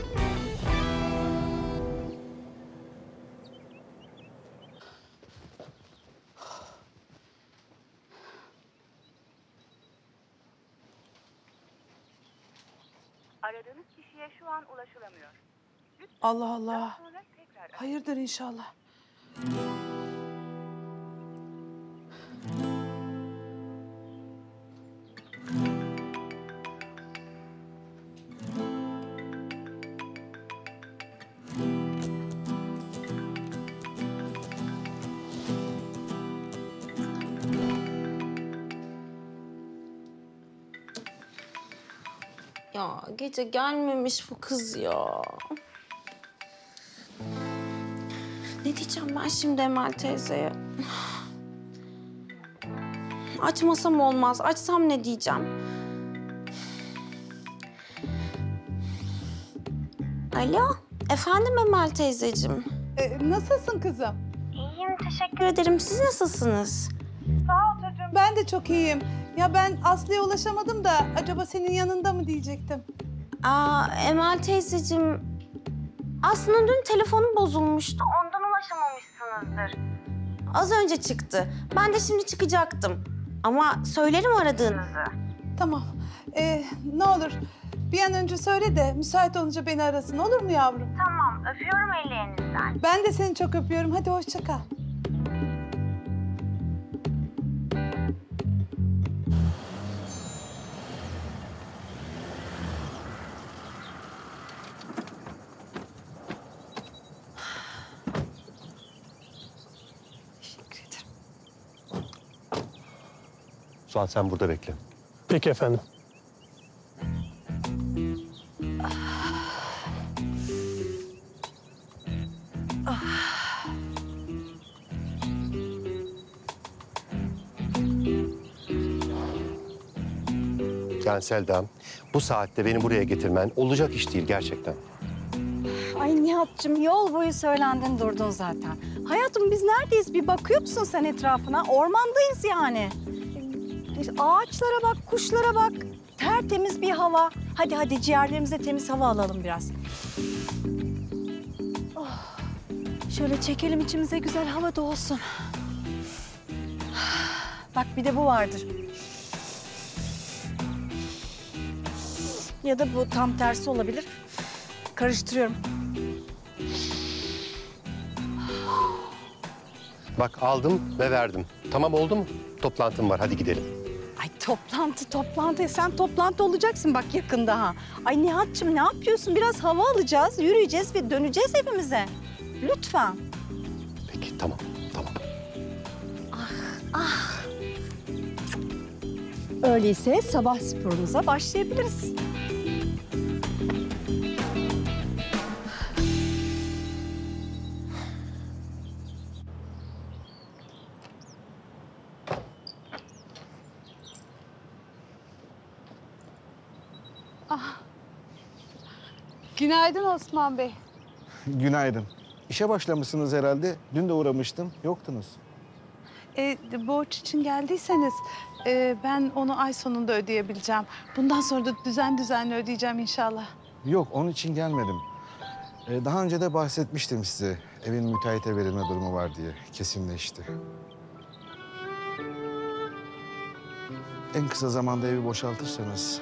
Aradığınız kişiye şu an ulaşılamıyor. Allah Allah. Daha sonra tekrar Hayırdır inşallah. Ya gece gelmemiş bu kız ya. Ne diyeceğim ben şimdi Emel teyzeye? Açmasam olmaz. Açsam ne diyeceğim? Alo, efendim Emel teyzeciğim. Nasılsın kızım? İyiyim, teşekkür ederim. Siz nasılsınız? Sağ ol çocuğum. Ben de çok iyiyim. Ya ben Aslı'ya ulaşamadım da acaba senin yanında mı diyecektim. Emel teyzeciğim, Aslı'nın dün telefonu bozulmuştu. Ondan ulaşamamışsınızdır. Az önce çıktı. Ben de şimdi çıkacaktım. Ama söylerim aradığınızı. Tamam. Ne olur bir an önce söyle de müsait olunca beni arasın, olur mu yavrum? Tamam, öpüyorum ellerinizden. Ben de seni çok öpüyorum. Hadi hoşça kal. Suat sen burada bekle. Peki efendim. Yani Selda, bu saatte beni buraya getirmen olacak iş değil gerçekten. Ay Nihat'cığım yol boyu söylendin durdun zaten. Hayatım biz neredeyiz? Bir bakıyor musun sen etrafına? Ormandayız yani. Ağaçlara bak, kuşlara bak. Tertemiz bir hava. Hadi ciğerlerimize temiz hava alalım biraz. Oh. Şöyle çekelim içimize güzel hava da olsun. Bak bir de bu vardır. Ya da bu tam tersi olabilir. Karıştırıyorum. Bak aldım ve verdim. Tamam oldu mu? Toplantım var, hadi gidelim. Ay toplantı. Sen toplantı olacaksın bak yakında ha. Ay Nihat'cığım ne yapıyorsun? Biraz hava alacağız, yürüyeceğiz ve döneceğiz evimize. Lütfen. Peki tamam. Ah. Öyleyse sabah sporumuza başlayabiliriz. Günaydın Osman Bey. Günaydın. İşe başlamışsınız herhalde. Dün de uğramıştım. Yoktunuz. Borç için geldiyseniz ben onu ay sonunda ödeyebileceğim. Bundan sonra da düzenli ödeyeceğim inşallah. Yok, onun için gelmedim. Daha önce de bahsetmiştim size. Evin müteahhite verilme durumu var diye. Kesinleşti. En kısa zamanda evi boşaltırsanız...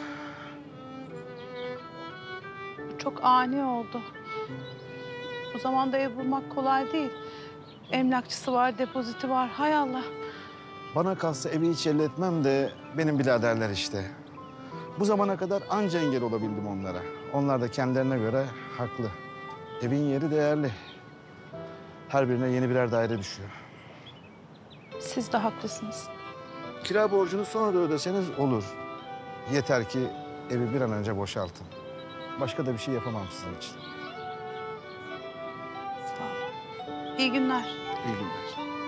Çok ani oldu. O zaman da ev bulmak kolay değil. Emlakçısı var, depoziti var. Hay Allah. Bana kalsa evi hiç elletmem de benim biraderler işte. Bu zamana kadar anca engel olabildim onlara. Onlar da kendilerine göre haklı. Evin yeri değerli. Her birine yeni birer daire düşüyor. Siz de haklısınız. Kira borcunu sonra da ödeseniz olur. Yeter ki evi bir an önce boşaltın. Başka da bir şey yapamam sizin için. Sağ olun. İyi günler. İyi günler.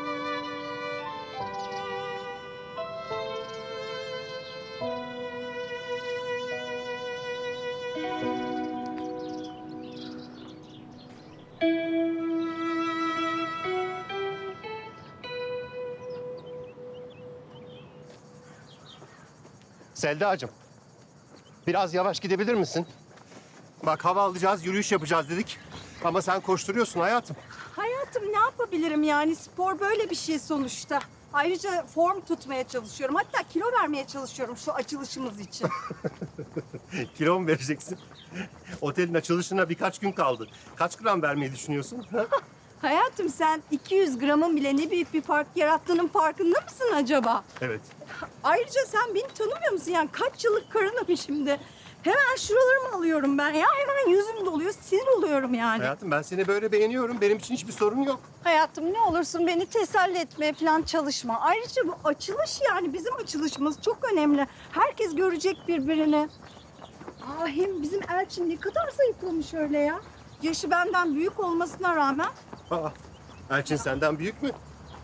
Selda'cığım, biraz yavaş gidebilir misin? Bak hava alacağız, yürüyüş yapacağız dedik. Ama sen koşturuyorsun hayatım. Hayatım ne yapabilirim yani? Spor böyle bir şey sonuçta. Ayrıca form tutmaya çalışıyorum. Hatta kilo vermeye çalışıyorum şu açılışımız için. Kilo mu vereceksin? Otelin açılışına birkaç gün kaldı. Kaç gram vermeyi düşünüyorsun? Hayatım sen 200 gramın bile ne büyük bir fark yarattığının farkında mısın acaba? Evet. Ayrıca sen beni tanımıyor musun? Yani kaç yıllık karınım şimdi. Hemen şuralarımı alıyorum ben ya. Hemen yüzüm doluyor, sinir oluyorum yani. Hayatım ben seni böyle beğeniyorum. Benim için hiçbir sorun yok. Hayatım ne olursun beni teselli etmeye falan çalışma. Ayrıca bu açılış yani bizim açılışımız çok önemli. Herkes görecek birbirini. Hem bizim Elçin ne kadar zayıflamış öyle ya. Yaşı benden büyük olmasına rağmen. Aa, Elçin senden büyük mü?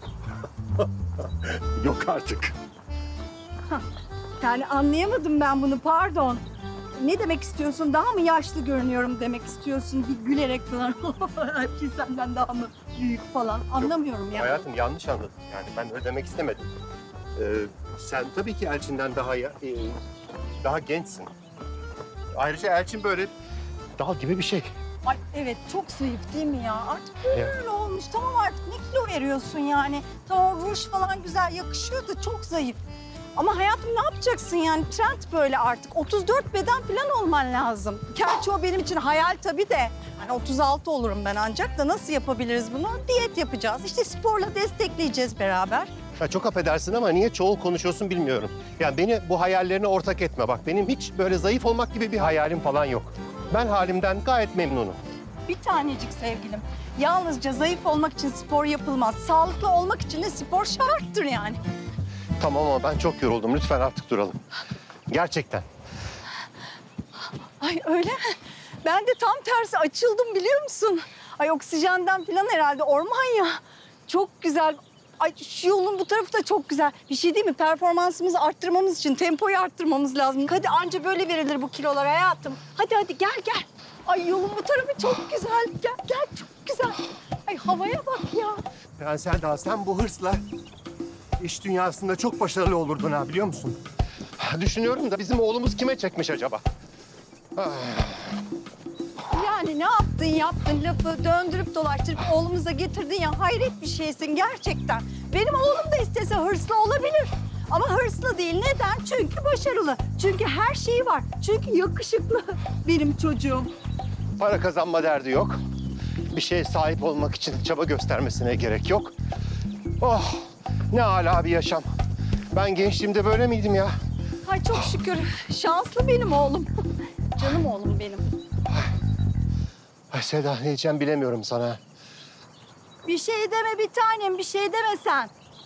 Yok artık. Yani anlayamadım ben bunu, pardon. Ne demek istiyorsun? Daha mı yaşlı görünüyorum demek istiyorsun? Bir gülerek falan. Elçin senden daha mı büyük falan? Anlamıyorum yani. Hayatım yanlış anladın. Yani ben öyle demek istemedim. Sen tabii ki Elçin'den daha gençsin. Ayrıca Elçin böyle dal gibi bir şey. Ay evet çok zayıf değil mi ya? Artık böyle olmuş. Tamam artık ne kilo veriyorsun yani? Tamam ruj falan güzel yakışıyor da çok zayıf. Ama hayatım ne yapacaksın yani? Trend böyle artık. 34 beden falan olman lazım. Gerçi o benim için hayal tabii de. Hani 36 olurum ben ancak da nasıl yapabiliriz bunu? Diyet yapacağız. İşte sporla destekleyeceğiz beraber. Ya çok affedersin ama niye çoğul konuşuyorsun bilmiyorum. Yani beni bu hayallerine ortak etme. Bak benim hiç böyle zayıf olmak gibi bir hayalim falan yok. Ben halimden gayet memnunum. Bir tanecik sevgilim. Yalnızca zayıf olmak için spor yapılmaz. Sağlıklı olmak için de spor şarttır yani. Tamam ama ben çok yoruldum. Lütfen artık duralım. Gerçekten. Ay öyle mi? Ben de tam tersi açıldım biliyor musun? Ay oksijenden falan herhalde orman ya. Çok güzel. Ay şu yolun bu tarafı da çok güzel. Bir şey değil mi? Performansımızı arttırmamız için tempoyu arttırmamız lazım. Hadi anca böyle verilir bu kilolar hayatım. Hadi gel. Ay yolun bu tarafı çok güzel. Gel çok güzel. Ay havaya bak ya. Yani sen bu hırsla iş dünyasında çok başarılı olurdun ha biliyor musun? Düşünüyorum da bizim oğlumuz kime çekmiş acaba? Yani ne yaptın lafı döndürüp dolaştırıp oğlumuza getirdin ya hayret bir şeysin gerçekten. Benim oğlum da istese hırslı olabilir. Ama hırslı değil. Neden? Çünkü başarılı. Çünkü her şeyi var. Çünkü yakışıklı benim çocuğum. Para kazanma derdi yok. Bir şeye sahip olmak için çaba göstermesine gerek yok. Oh, ne âlâ bir yaşam. Ben gençliğimde böyle miydim ya? Ay çok şükür. Şanslı benim oğlum. Canım oğlum benim. Ay Seda, ne diyeceğim bilemiyorum sana. Bir şey deme bir tanem, bir şey deme sen.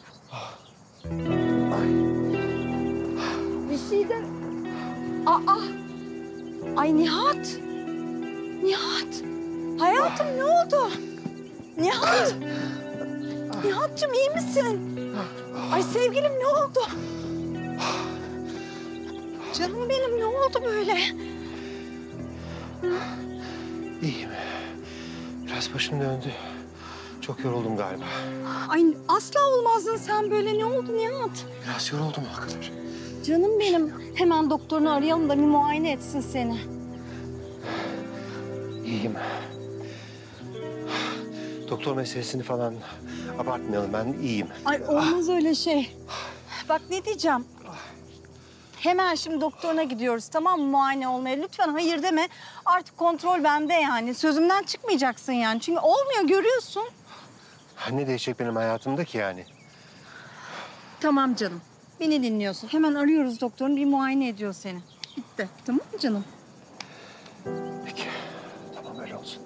Bir şey de... Aa! Ay Nihat! Nihat! Hayatım ne oldu? Nihat! Nihat'cığım iyi misin? Ay sevgilim ne oldu? Canım benim ne oldu böyle? İyiyim. Biraz başım döndü. Çok yoruldum galiba. Ay asla olmazdın sen böyle. Ne oldu Nihat? Biraz yoruldum o kadar. Canım benim. Hemen doktorunu arayalım da bir muayene etsin seni. İyiyim. Doktor meselesini falan abartmayalım. Ben iyiyim. Ay olmaz öyle şey. Bak ne diyeceğim. Hemen şimdi doktoruna gidiyoruz tamam mı muayene olmaya? Lütfen hayır deme. Artık kontrol bende yani. Sözümden çıkmayacaksın yani. Çünkü olmuyor görüyorsun. Ne değişecek benim hayatımda ki yani? Tamam canım. Beni dinliyorsun. Hemen arıyoruz doktorunu bir muayene ediyor seni. Bitti. Tamam mı canım? Peki. Tamam öyle olsun.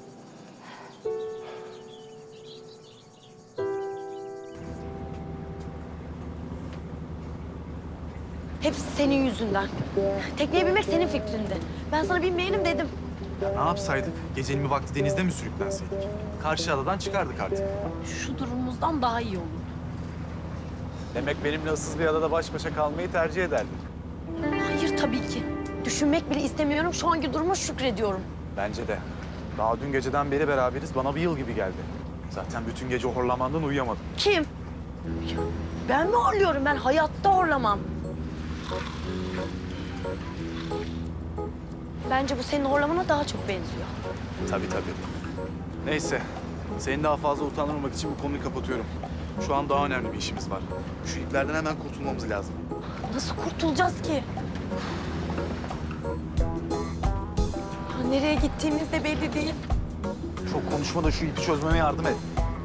Hepsi senin yüzünden. Tekneye binmek senin fikrindi. Ben sana binmeyelim dedim. Ya ne yapsaydık? Gecenin bir vakti denizde mi sürüklenseydik? Karşı adadan çıkardık artık. Şu durumumuzdan daha iyi olur. Demek benimle ıssız bir adada baş başa kalmayı tercih ederdin. Hayır tabii ki. Düşünmek bile istemiyorum. Şu anki duruma şükrediyorum. Bence de. Daha dün geceden beri beraberiz. Bana bir yıl gibi geldi. Zaten bütün gece horlamandan uyuyamadım. Kim? Ben mi horluyorum? Ben hayatta horlamam. Bence bu senin horlamana daha çok benziyor. Tabii. Neyse. Seni daha fazla utandırmamak için bu konuyu kapatıyorum. Şu an daha önemli bir işimiz var. Şu iplerden hemen kurtulmamız lazım. Nasıl kurtulacağız ki? Ya nereye gittiğimiz de belli değil. Çok konuşma da şu ipi çözmeme yardım et.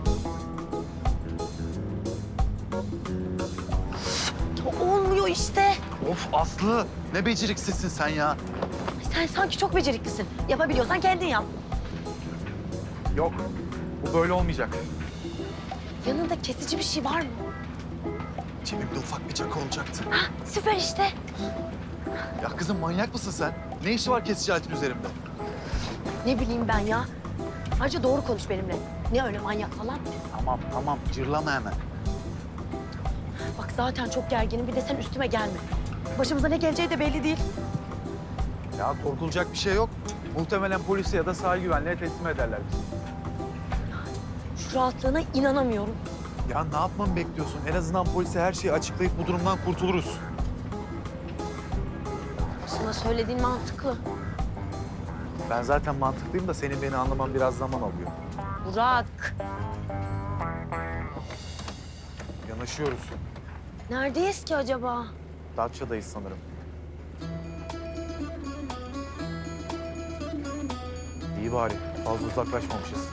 Olmuyor işte. Of Aslı! Ne beceriksizsin sen ya. Sen sanki çok beceriklisin. Yapabiliyorsan kendin yap. Yok. Bu böyle olmayacak. Yanında kesici bir şey var mı? Cebimde ufak bir çakı olacaktı. Hah, süper işte. Ya kızım manyak mısın sen? Ne işi var kesici aletin üzerimde? Ne bileyim ben ya. Ayrıca doğru konuş benimle. Ne öyle manyak falan. Tamam. Cırlama hemen. Bak zaten çok gerginim. Bir de sen üstüme gelme. Başımıza ne geleceği de belli değil. Ya korkulacak bir şey yok. Muhtemelen polise ya da sahil güvenliğe teslim ederler bizi. Şu rahatlığına inanamıyorum. Ya ne yapmamı bekliyorsun? En azından polise her şeyi açıklayıp bu durumdan kurtuluruz. Aslında söylediğin mantıklı. Ben zaten mantıklıyım da senin beni anlaman biraz zaman alıyor. Burak. Yanaşıyoruz. Neredeyiz ki acaba? Datça'dayız sanırım. İyi bari. Fazla uzaklaşmamışız.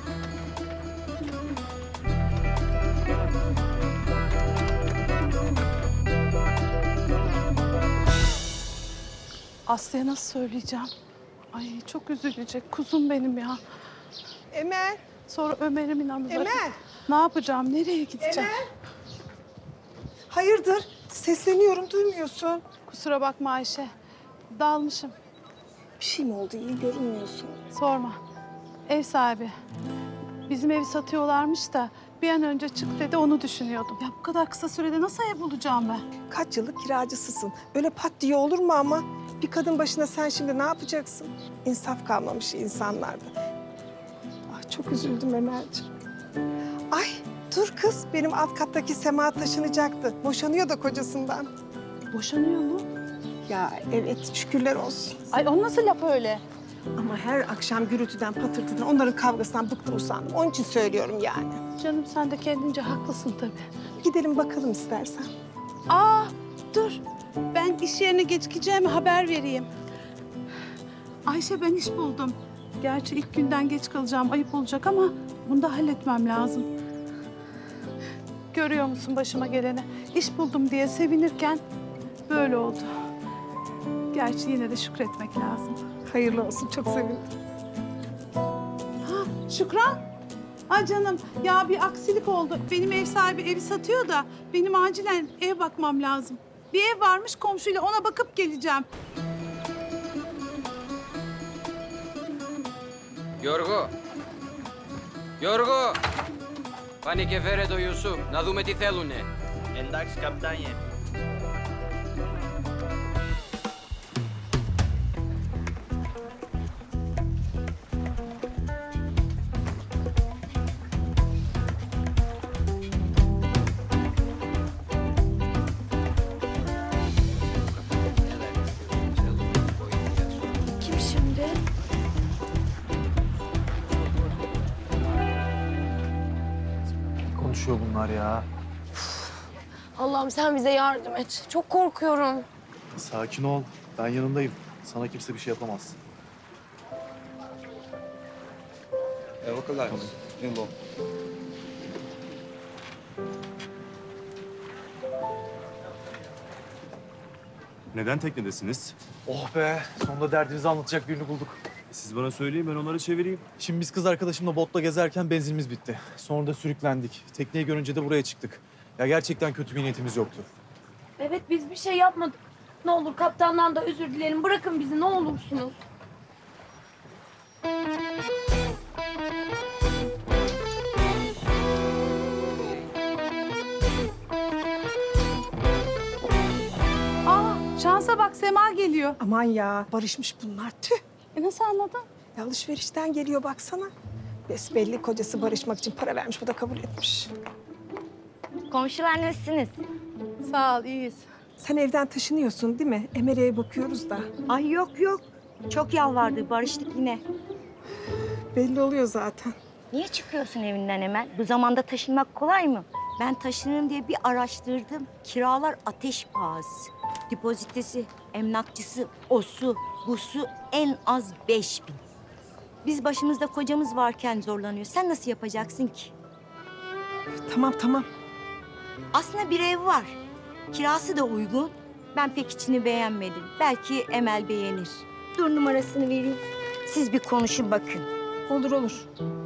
Aslı'ya nasıl söyleyeceğim? Ay çok üzülecek. Kuzum benim ya. Emel. Sonra Ömer'imin anıları. Emel. Ne yapacağım? Nereye gideceğim? Emel. Hayırdır? Sesleniyorum, duymuyorsun. Kusura bakma Ayşe. Dalmışım. Bir şey mi oldu? İyi görünmüyorsun. Sorma. Ev sahibi. Bizim evi satıyorlarmış da bir an önce çık dedi onu düşünüyordum. Ya bu kadar kısa sürede nasıl ev bulacağım ben? Kaç yıllık kiracısısın. Öyle pat diye olur mu ama? Bir kadın başına sen şimdi ne yapacaksın? İnsaf kalmamış insanlarda. Ah, çok üzüldüm Emel'ciğim. Ay dur kız, benim alt kattaki Sema taşınacaktı. Boşanıyor da kocasından. Boşanıyor mu? Ya evet, şükürler olsun. Ay o nasıl laf öyle? Ama her akşam gürültüden, patırtıdan, onların kavgasından bıktım usandım. Onun için söylüyorum yani. Canım sen de kendince haklısın tabii. Gidelim bakalım istersen. Aa dur. Ben iş yerine gecikeceğimi haber vereyim. Ayşe ben iş buldum. Gerçi ilk günden geç kalacağım ayıp olacak ama bunu da halletmem lazım. görüyor musun başıma geleni? İş buldum diye sevinirken böyle oldu. Gerçi yine de şükretmek lazım. Hayırlı olsun, çok sevindim. Ha, Şükran. Ay canım, ya bir aksilik oldu. Benim ev sahibi evi satıyor da benim acilen ev bakmam lazım. Bir ev varmış komşuyla, ona bakıp geleceğim. Γιώργο! Γιώργο! Πάνε και φέρε το Ιουσούφ, να δούμε τι θέλουνε. Εντάξει, καπιτάνιε. Kim şimdi? Konuşuyor bunlar ya. Allah'ım sen bize yardım et. Çok korkuyorum. Sakin ol. Ben yanındayım. Sana kimse bir şey yapamaz. Neden teknedesiniz? Oh be, sonunda derdimizi anlatacak birini bulduk. Siz bana söyleyin, ben onları çevireyim. Şimdi biz kız arkadaşımla botla gezerken benzinimiz bitti. Sonra da sürüklendik. Tekneyi görünce de buraya çıktık. Ya gerçekten kötü bir niyetimiz yoktu. Evet biz bir şey yapmadık. Ne olur kaptandan da özür dilerim. Bırakın bizi ne olursunuz. Aa, şansa bak, Sema geliyor. Aman ya, barışmış bunlar. Tüh. Nasıl anladın? Alışverişten geliyor baksana. Besbelli kocası barışmak için para vermiş, bu da kabul etmiş. Komşular nasılsınız? Sağ ol, iyiyiz. Sen evden taşınıyorsun değil mi? Emel'e bakıyoruz da. Ay yok yok. Çok yalvardı, barıştık yine. Belli oluyor zaten. Niye çıkıyorsun evinden Emel? Bu zamanda taşınmak kolay mı? Ben taşınırım diye bir araştırdım. Kiralar ateş pahası. Depozitesi, emlakçısı, osu, busu en az 5000. Biz başımızda kocamız varken zorlanıyor. Sen nasıl yapacaksın ki? Tamam. Aslında bir ev var. Kirası da uygun. Ben pek içini beğenmedim. Belki Emel beğenir. Dur numarasını vereyim. Siz bir konuşun bakın. Olur.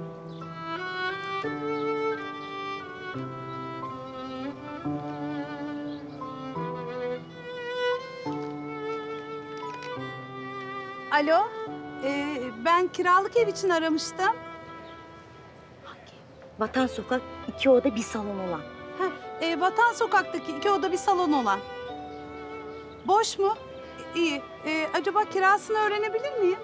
Alo, ben kiralık ev için aramıştım. Vatan Sokak 2 oda 1 salon olan. Vatan Sokak'taki 2 oda 1 salon olan. Boş mu? İyi. Acaba kirasını öğrenebilir miyim?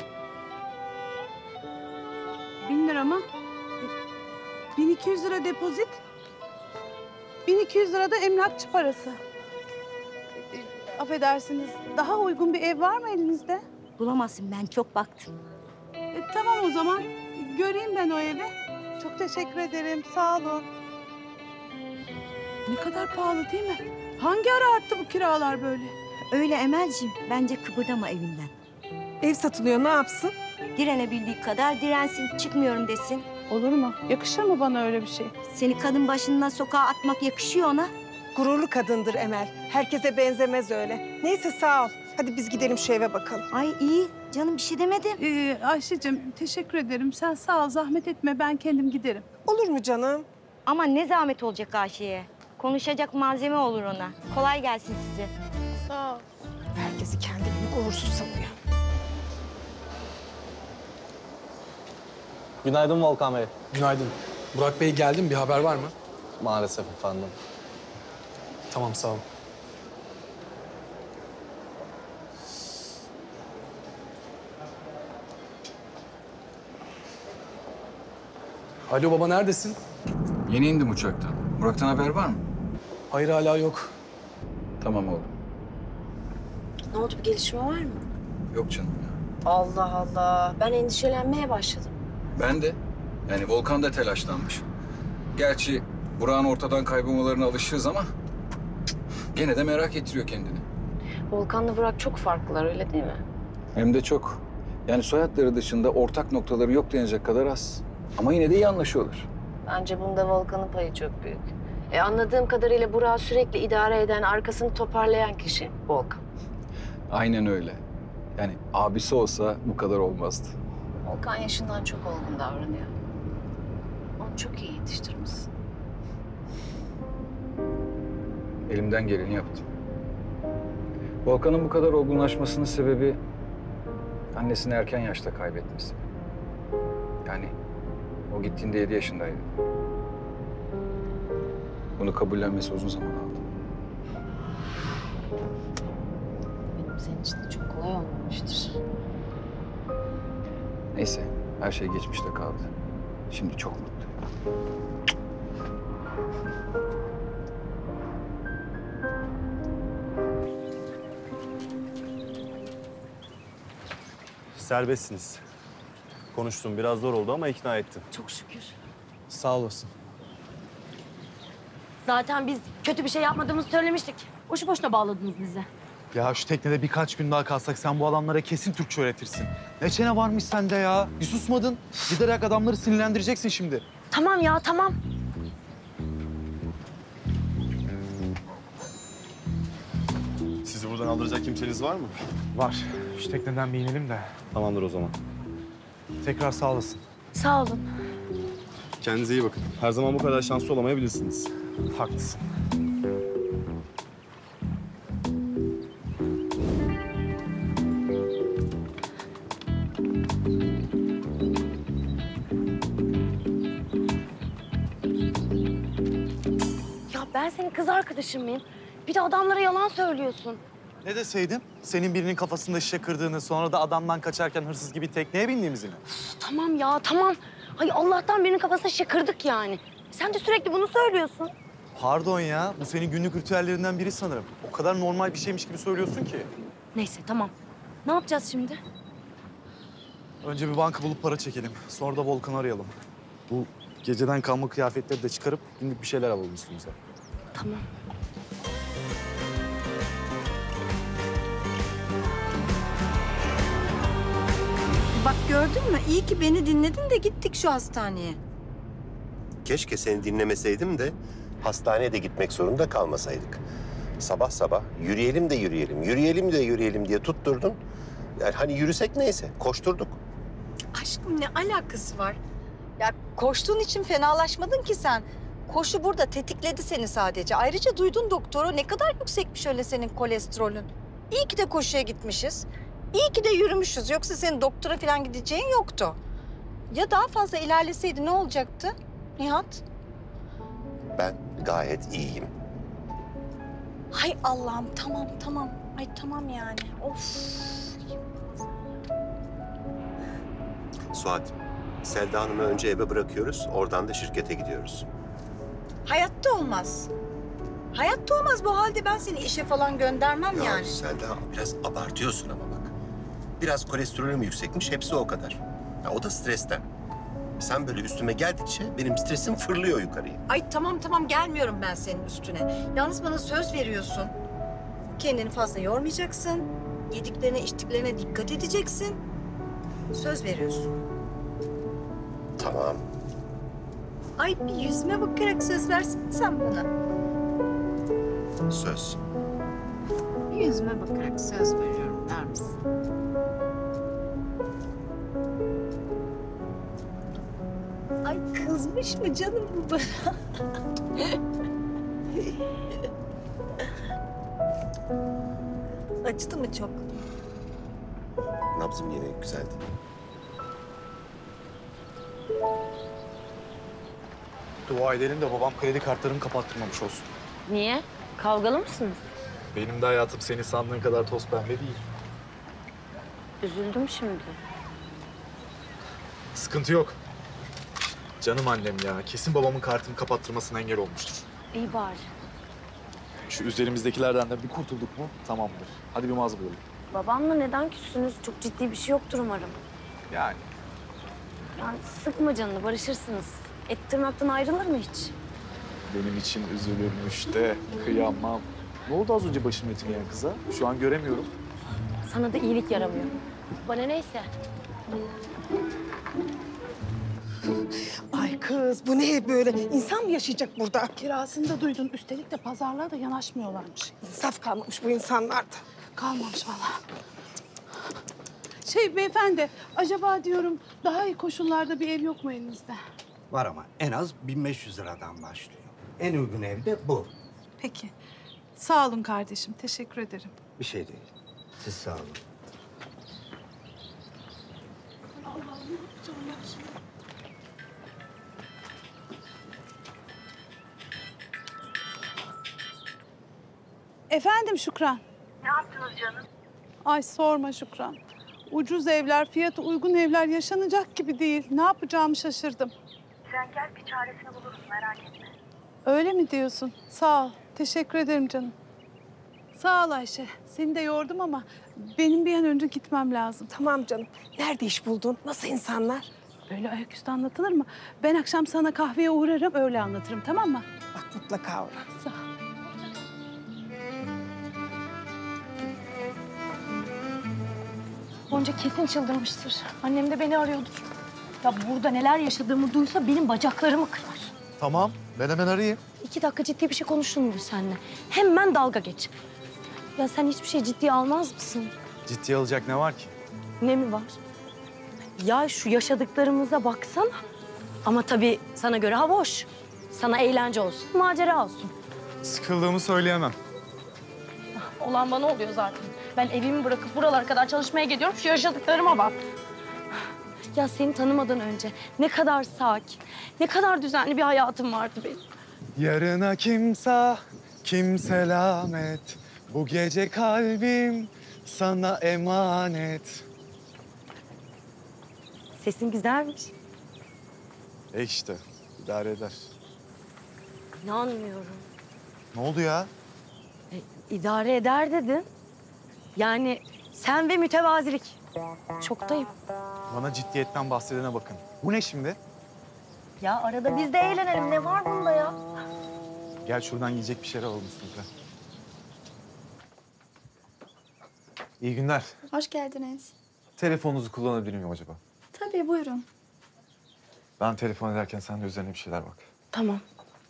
1000 lira mı? 1200 lira depozit. 1200 lira da emlakçı parası. Affedersiniz, daha uygun bir ev var mı elinizde? Bulamazsın, ben çok baktım. Tamam o zaman. Göreyim ben o evi. Çok teşekkür ederim, sağ olun. Ne kadar pahalı değil mi? Hangi ara arttı bu kiralar böyle? Öyle Emelciğim, bence kıpırdama evinden. Ev satılıyor, ne yapsın? Direnebildiği kadar dirensin, çıkmıyorum desin. Olur mu? Yakışır mı bana öyle bir şey? Seni kadın başından sokağa atmak yakışıyor ona. Gururlu kadındır Emel. Herkese benzemez öyle. Neyse sağ ol. Hadi biz gidelim şu eve bakalım. Ay iyi. Canım bir şey demedim. Ayşe'cim teşekkür ederim. Sen sağ ol. Zahmet etme. Ben kendim giderim. Olur mu canım? Ama ne zahmet olacak Ayşe'ye. Konuşacak malzeme olur ona. Kolay gelsin size. Sağ ol. Herkesi kendini gurursuz sanıyor. Günaydın Volkan Bey. Günaydın. Burak Bey geldi mi? Bir haber var mı? Maalesef efendim. Tamam, sağ ol. Alo baba, neredesin? Yeni indim uçaktan. Burak'tan haber var mı? Hayır, hala yok. Tamam oğlum. Ne oldu, bir gelişme var mı? Yok canım ya. Allah Allah. Ben endişelenmeye başladım. Ben de. Yani Volkan da telaşlanmış. Gerçi Burak'ın ortadan kaybolmalarına alışığız ama gene de merak ettiriyor kendini. Volkan'la Burak çok farklılar, öyle değil mi? Hem de çok. Yani soyadları dışında ortak noktaları yok denecek kadar az. Ama yine de iyi anlaşıyorlar. Bence bunda Volkan'ın payı çok büyük. Anladığım kadarıyla Burak'ı sürekli idare eden, arkasını toparlayan kişi Volkan. Aynen öyle. Yani abisi olsa bu kadar olmazdı. Volkan yaşından çok olgun davranıyor. Onu çok iyi yetiştirmişsin. Elimden geleni yaptım. Volkan'ın bu kadar olgunlaşmasının sebebi annesini erken yaşta kaybetmesi. Yani o gittiğinde 7 yaşındaydı. Bunu kabullenmesi uzun zaman aldı. Benim senin için de çok kolay olmamıştır. Neyse, her şey geçmişte kaldı. Şimdi çok mutluyum. Serbestsiniz. Konuştum. Biraz zor oldu ama ikna ettim. Çok şükür. Sağ olasın. Zaten biz kötü bir şey yapmadığımızı söylemiştik. Boşu boşuna bağladınız bizi. Ya şu teknede birkaç gün daha kalsak sen bu adamlara kesin Türkçe öğretirsin. Ne çene varmış sende ya? Bir susmadın. Giderek adamları sinirlendireceksin şimdi. Tamam ya, tamam. Sizi buradan aldıracak kimseniz var mı? Var. Şu tekneden bir inelim de. Tamamdır o zaman. Tekrar sağ olasın. Sağ olun. Kendinize iyi bakın. Her zaman bu kadar şanslı olamayabilirsiniz. Haklısın. Ya ben senin kız arkadaşın mıyım? Bir de adamlara yalan söylüyorsun. Ne deseydim? Senin birinin kafasında şişe kırdığını, sonra da adamdan kaçarken hırsız gibi tekneye bindiğimizi mi? Tamam ya, tamam. Ay Allah'tan birinin kafasına şişe kırdık yani. Sen de sürekli bunu söylüyorsun. Pardon ya, bu senin günlük ritüellerinden biri sanırım. O kadar normal bir şeymiş gibi söylüyorsun ki. Neyse, tamam. Ne yapacağız şimdi? Önce bir banka bulup para çekelim. Sonra da Volkan'ı arayalım. Bu geceden kalma kıyafetleri de çıkarıp günlük bir şeyler alalım üstümüze. Tamam. Bak gördün mü? İyi ki beni dinledin de gittik şu hastaneye. Keşke seni dinlemeseydim de hastaneye de gitmek zorunda kalmasaydık. Sabah sabah yürüyelim de yürüyelim, yürüyelim de yürüyelim diye tutturdun. Yani hani yürüsek neyse, koşturduk. Aşkım ne alakası var? Ya koştuğun için fenalaşmadın ki sen. Koşu burada tetikledi seni sadece. Ayrıca duydun doktoru ne kadar yüksekmiş öyle senin kolesterolün. İyi ki de koşuya gitmişiz. İyi ki de yürümüşüz. Yoksa senin doktora falan gideceğin yoktu. Ya daha fazla ilerleseydi ne olacaktı Nihat? Ben gayet iyiyim. Hay Allah'ım tamam. Ay tamam yani. Of. Suat, Selda Hanım'ı önce eve bırakıyoruz, oradan da şirkete gidiyoruz. Hayatta olmaz. Hayatta olmaz. Bu halde ben seni işe falan göndermem Ya yani. Selda, biraz abartıyorsun ama bak. Biraz kolesterolüm yüksekmiş, hepsi o kadar. Ya, o da stresten. Sen böyle üstüme geldikçe benim stresim fırlıyor yukarıya. Ay tamam gelmiyorum ben senin üstüne. Yalnız bana söz veriyorsun. Kendini fazla yormayacaksın. Yediklerine içtiklerine dikkat edeceksin. Söz veriyorsun. Tamam. Ay bir yüzüme bakarak söz versin sen bana. Söz. Yüzüme bakarak söz veriyorum der misin? Ay kızmış mı canım bu bana? Acıdı mı çok? Nabzım yine güzeldi. Dua edelim de babam kredi kartlarını kapattırmamış olsun. Niye? Kavgalı mısınız? Benim de hayatım senin sandığın kadar toz pembe değil. Üzüldüm şimdi. Sıkıntı yok. Canım annem ya. Kesin babamın kartını kapattırmasına engel olmuştur. İyi bari. Şu üzerimizdekilerden de bir kurtulduk mu tamamdır. Hadi bir mağaza bulalım. Babamla neden küssünüz? Çok ciddi bir şey yoktur umarım. Yani. Yani sıkma canını, barışırsınız. Et tırnaktan ayrılır mı hiç? Benim için üzülürmüş de kıyamam. Ne oldu az önce başım etini yiyen kıza? Şu an göremiyorum. Sana da iyilik yaramıyor. Bana neyse. Ay kız bu ne böyle? İnsan mı yaşayacak burada? Kirasını da duydun. Üstelik de pazarlığa da yanaşmıyorlarmış. İnsaf kalmamış bu insanlarda. Kalmamış vallahi. Beyefendi, acaba diyorum daha iyi koşullarda bir ev yok mu elinizde? Var ama en az 1500 liradan başlıyor. En uygun ev de bu. Peki. Sağ olun kardeşim. Teşekkür ederim. Bir şey değil. Siz sağ olun. Efendim Şükran. Ne yaptınız canım? Ay sorma Şükran. Ucuz evler, fiyatı uygun evler yaşanacak gibi değil. Ne yapacağımı şaşırdım. Sen gel bir çaresini buluruz merak etme. Öyle mi diyorsun? Sağ ol. Teşekkür ederim canım. Sağ ol Ayşe. Seni de yordum ama benim bir an önce gitmem lazım. Tamam canım. Nerede iş buldun? Nasıl insanlar? Böyle ayaküstü anlatılır mı? Ben akşam sana kahveye uğrarım, öyle anlatırım, tamam mı? Bak mutlaka uğra. Sağ ol. Gonca kesin çıldırmıştır. Annem de beni arıyordur. Ya burada neler yaşadığımı duysa benim bacaklarımı kırar. Tamam, ben hemen arayayım. 2 dakika ciddi bir şey konuşur muyuz seninle? Hemen dalga geç. Ya sen hiçbir şey ciddiye almaz mısın? Ciddiye alacak ne var ki? Ne mi var? Ya şu yaşadıklarımıza baksana. Ama tabii sana göre ha boş. Sana eğlence olsun, macera olsun. Sıkıldığımı söyleyemem. Olan bana oluyor zaten. Ben evimi bırakıp buralara kadar çalışmaya gidiyorum. Şu yaşadıklarıma bak. Ya seni tanımadan önce ne kadar sakin, ne kadar düzenli bir hayatım vardı benim. Yarına kim selamet. Bu gece kalbim sana emanet. Sesin güzelmiş. İşte idare eder. İnanmıyorum. Ne oldu ya? İdare eder dedin. Yani sen ve mütevazilik. Şoktayım. Bana ciddiyetten bahsedene bakın. Bu ne şimdi? Ya arada biz de eğlenelim. Ne var bunda ya? Gel şuradan yiyecek bir şeyler alalım üstümüze. İyi günler. Hoş geldiniz. Telefonunuzu kullanabilir miyim acaba? Tabii buyurun. Ben telefon ederken sen de üzerine bir şeyler bak. Tamam.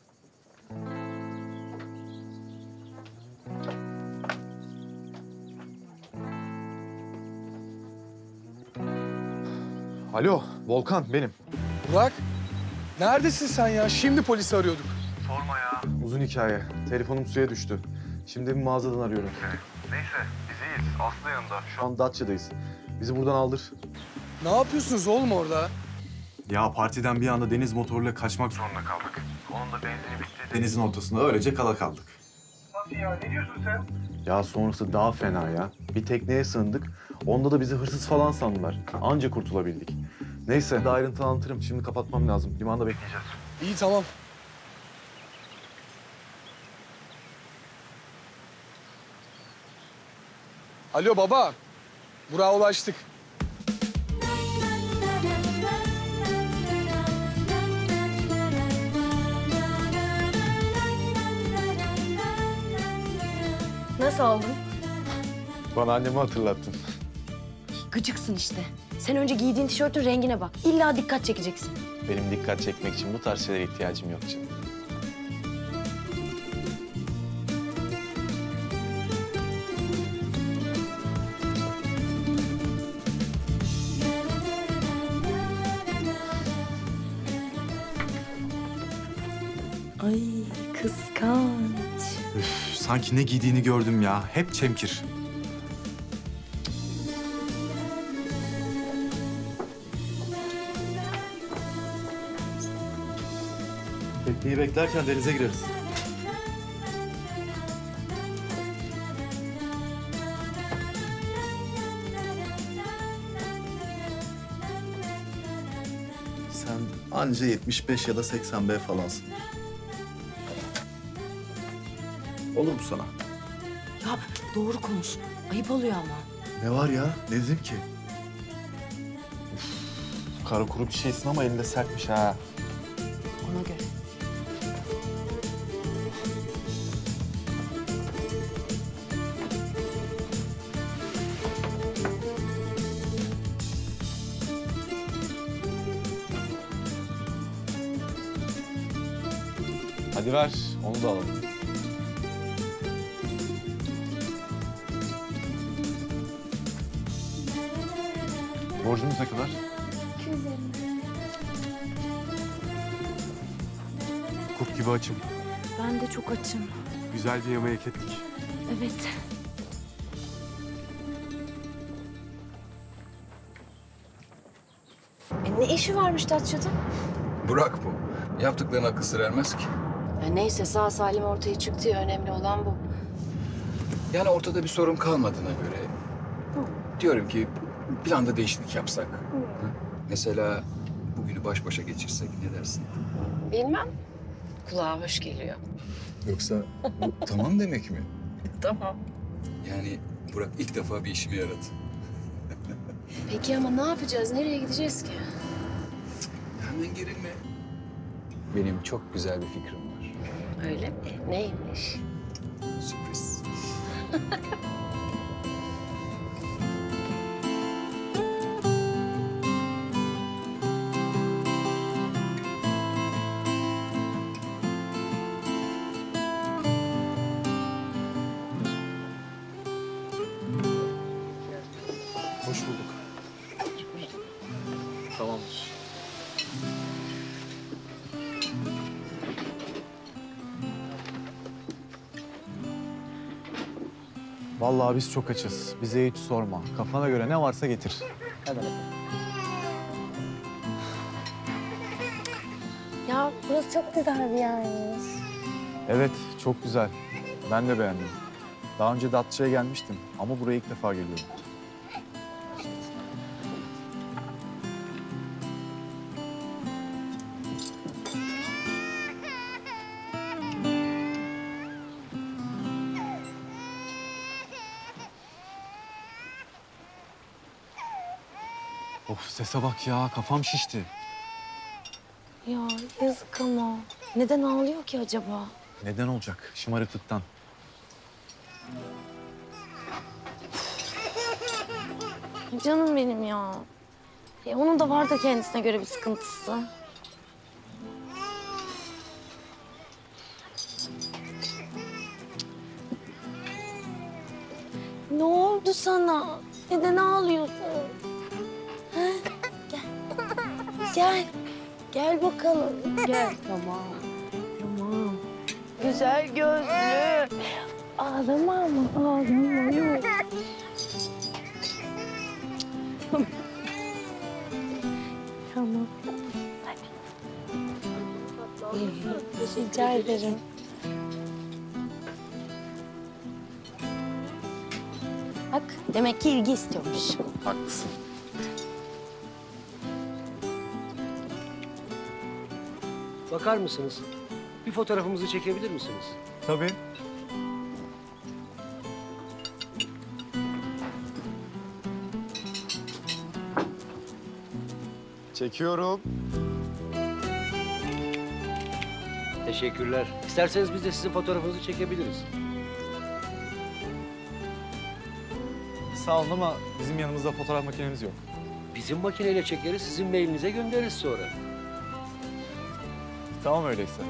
Alo, Volkan benim. Burak, neredesin sen ya? Şimdi polisi arıyorduk. Sorma ya. Uzun hikaye. Telefonum suya düştü. Şimdi bir mağazadan arıyorum. Neyse biz iyiyiz. Aslı yanında. Şu an Datça'dayız. Bizi buradan aldır. Ne yapıyorsunuz oğlum orada? Ya partiden bir anda deniz motoruyla kaçmak zorunda kaldık. Onun da benzini bitti. Denizin ortasında öylece kala kaldık. Nasıl ya? Ne diyorsun sen? Ya sonrası daha fena ya. Bir tekneye sığındık. Onda da bizi hırsız falan sandılar. Anca kurtulabildik. Neyse daha ayrıntı anlatırım. Şimdi kapatmam lazım. Limanda bekleyeceğiz. İyi tamam. Alo baba. Burak'a ulaştık. Nasıl oldun? Bana annemi hatırlattın. Gıcıksın işte. Sen önce giydiğin tişörtün rengine bak. İlla dikkat çekeceksin. Benim dikkat çekmek için bu tarz şeylere ihtiyacım yok canım. Ay kıskanç. Üf, sanki ne giydiğini gördüm ya. Hep çemkir. Tekneyi beklerken denize gireriz. Sen anca 75 ya da 80 B falansın. Olur mu sana? Ya doğru konuş. Ayıp oluyor ama. Ne var ya? Ne dedim ki? Kara kuru bir şeysin ama elinde sertmiş ha. Ona göre. Hadi ver, onu da alalım. Borcumuz ne kadar? 250. Kurt gibi açım. Ben de çok açım. Güzel bir yemeğe ettik. Evet. Ne işi varmış Datça'da? Burak bu. Yaptıklarına akıl sır ermez ki. Neyse sağ salim ortaya çıktı ya, önemli olan bu. Yani ortada bir sorun kalmadığına göre diyorum ki planda değişiklik yapsak. Hı? Mesela bugünü baş başa geçirsek ne dersin? Bilmem. Kulağa hoş geliyor. Yoksa bu tamam demek mi? Tamam. Yani Burak ilk defa bir işime yaradı. Peki ama ne yapacağız? Nereye gideceğiz ki? Hemen gerilme. Benim çok güzel bir fikrim var. Öyle mi? Neymiş? Sürpriz. Hoş bulduk. Tamamdır. Vallahi biz çok açız. Bize hiç sorma. Kafana göre ne varsa getir. Hadi. Ya burası çok güzel bir yermiş. Evet, çok güzel. Ben de beğendim. Daha önce Datça'ya gelmiştim ama buraya ilk defa geliyorum. Of, sese bak ya, kafam şişti. Ya yazık ama. Neden ağlıyor ki acaba? Neden olacak? Şımarıklıktan. Canım benim ya. Onun da var da kendisine göre bir sıkıntısı. Ne oldu sana? Neden ağlıyorsun? Ha? Gel. Gel. Gel bakalım. Gel. Tamam. Tamam. Güzel gözlü. Ağlama ama. Ağlama yok. Tamam. Hadi. Rica ederim. Bak, demek ki ilgi istiyormuş. Haklısın. Bakar mısınız? Bir fotoğrafımızı çekebilir misiniz? Tabii. Çekiyorum. Teşekkürler. İsterseniz biz de sizin fotoğrafınızı çekebiliriz. Sağ olun ama bizim yanımızda fotoğraf makinemiz yok. Bizim makineyle çekeriz, sizin mailinize göndeririz sonra. Tamam öyleyse.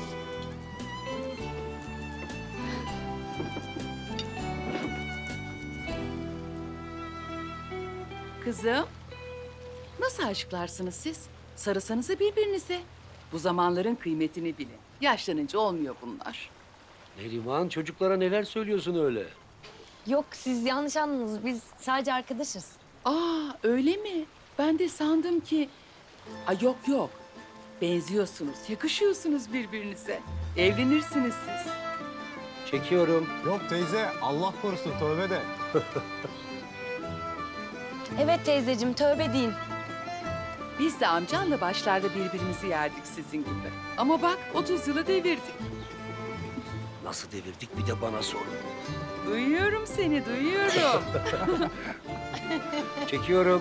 Kızım, nasıl aşıklarsınız siz? Sarılsanıza birbirinize. Bu zamanların kıymetini bilin. Yaşlanınca olmuyor bunlar. Neriman, çocuklara neler söylüyorsun öyle? Yok, siz yanlış anladınız. Biz sadece arkadaşız. Aa, öyle mi? Ben de sandım ki... Ay yok yok. Benziyorsunuz, yakışıyorsunuz birbirinize. Evlenirsiniz siz. Çekiyorum. Yok teyze, Allah korusun, tövbe de. Evet teyzeciğim, tövbe deyin. Biz de amcanla başlarda birbirimizi yerdik sizin gibi. Ama bak 30 yılı devirdik. Nasıl devirdik bir de bana sorun. Duyuyorum seni, duyuyorum. Çekiyorum.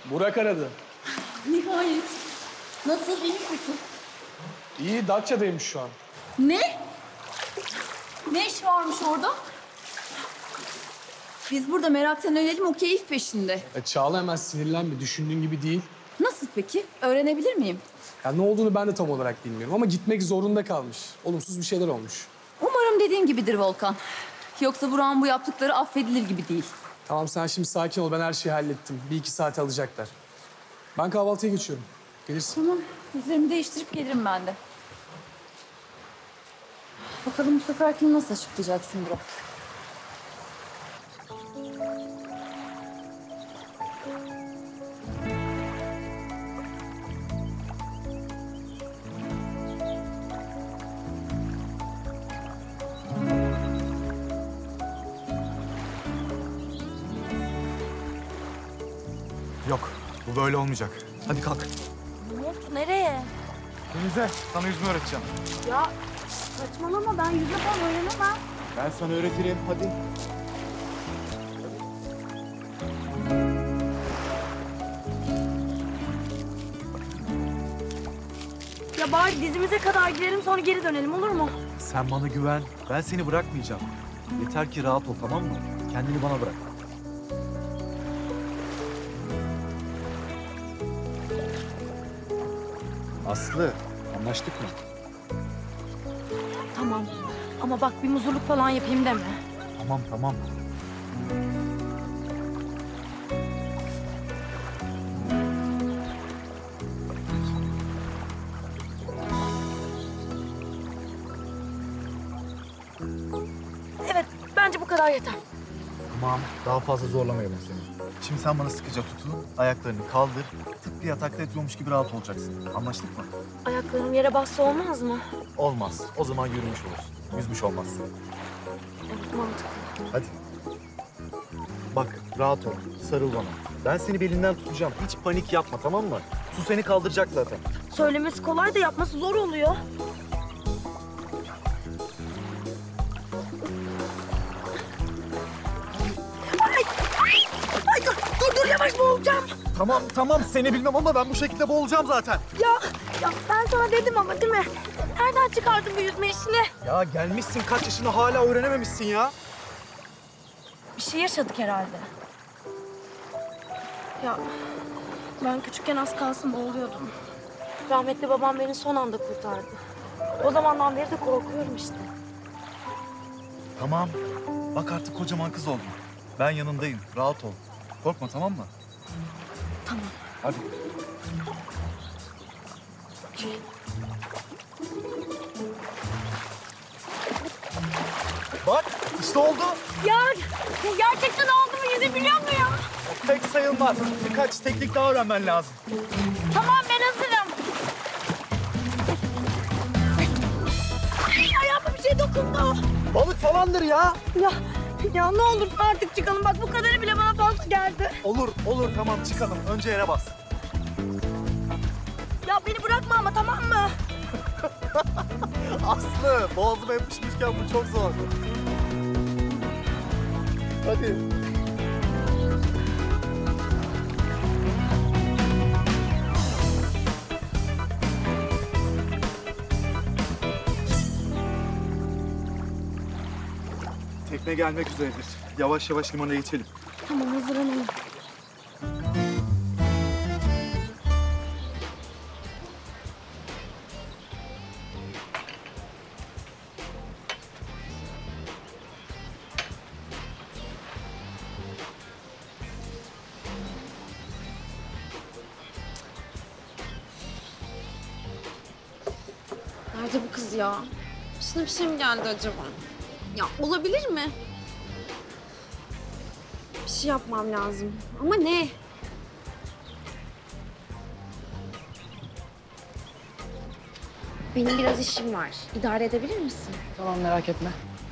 Burak aradı. Nihayet. Nasıl, iyi mi peki? İyi, Datça'daymış şu an. Ne? Ne iş varmış orada? Biz burada meraktan ölelim, o keyif peşinde. Çağla hemen sinirlenme, düşündüğün gibi değil. Nasıl peki? Öğrenebilir miyim? Ya ne olduğunu ben de tam olarak bilmiyorum ama gitmek zorunda kalmış. Olumsuz bir şeyler olmuş. Umarım dediğin gibidir Volkan. Yoksa Burak'ın bu yaptıkları affedilir gibi değil. Tamam sen şimdi sakin ol, ben her şeyi hallettim. 1-2 saat alacaklar. Ben kahvaltıya geçiyorum. Gelirsin. Tamam, üzerimi değiştirip gelirim ben de. Bakalım bu seferkini nasıl açıklayacaksın Burak? Yok, bu böyle olmayacak. Hadi kalk. Ne oldu? Nereye? Denize, sana yüzme öğreteceğim. Ya saçmalama, ben yüzme falan öğrenemem. Ben sana öğretirim, hadi. Ya bari dizimize kadar gidelim, sonra geri dönelim, olur mu? Sen bana güven. Ben seni bırakmayacağım. Yeter ki rahat ol, tamam mı? Kendini bana bırak. Aslı, anlaştık mı? Tamam. Ama bak bir muzurluk falan yapayım deme. Tamam, tamam. Evet, bence bu kadar yeter. Tamam, daha fazla zorlamayalım seni. Şimdi sen bana sıkıca tutun, ayaklarını kaldır. Tıpkı yatakta yatıyormuş gibi rahat olacaksın. Anlaştık mı? Ayaklarım yere bassa olmaz mı? Olmaz. O zaman yürümüş olursun. Yüzmüş olmazsın. Evet, mantıklı. Hadi. Bak, rahat ol. Sarıl bana. Ben seni belinden tutacağım. Hiç panik yapma, tamam mı? Su seni kaldıracak zaten. Söylemesi kolay da yapması zor oluyor. Ay, dur yavaş, boğulacağım. Tamam, tamam. Seni bilmem ama ben bu şekilde boğulacağım zaten. Ya ben sana dedim ama değil mi? Nereden çıkardın bu yüzme işini? Ya gelmişsin kaç yaşına hala öğrenememişsin ya. Bir şey yaşadık herhalde. Ya ben küçükken az kalsın boğuluyordum. Rahmetli babam beni son anda kurtardı. O zamandan beri de korkuyorum işte. Tamam. Bak artık kocaman kız oldun. Ben yanındayım. Rahat ol. Korkma, tamam mı? Tamam. Hadi. Bak işte oldu. Ya gerçekten oldu mu? Yüzebiliyor muyum? Pek sayılmaz. Birkaç teknik daha öğrenmen lazım. Tamam, ben hazırım. Ay, ayağıma bir şey dokundu. Balık falandır ya. Ya ne olur artık çıkalım. Bak bu kadarı bile bana fazla geldi. Olur, olur. Tamam çıkalım. Önce yere bas. Ya beni bırakma ama, tamam mı? Aslı, boğazıma yapışmışken bu çok zor. Hadi. Tekne gelmek üzeredir. Yavaş yavaş limana geçelim. Tamam, hazırlanalım. Nerede bu kız ya? Başına bir şey mi geldi acaba? Ya olabilir mi? Bir şey yapmam lazım. Ama ne? Benim biraz işim var. İdare edebilir misin? Tamam, merak etme.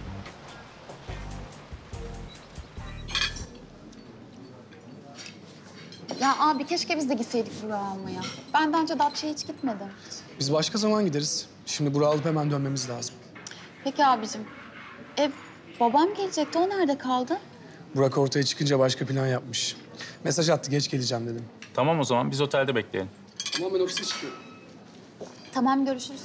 Ya abi keşke biz de gitseydik Burak'ı almaya. Ben daha önce Datça'ya hiç gitmedim. Biz başka zaman gideriz. Şimdi Burak'ı alıp hemen dönmemiz lazım. Peki abicim. Babam gelecekti. O nerede kaldı? Burak ortaya çıkınca başka plan yapmış. Mesaj attı, geç geleceğim dedim. Tamam o zaman biz otelde bekleyelim. Tamam ben ofise çıkıyorum. Tamam görüşürüz.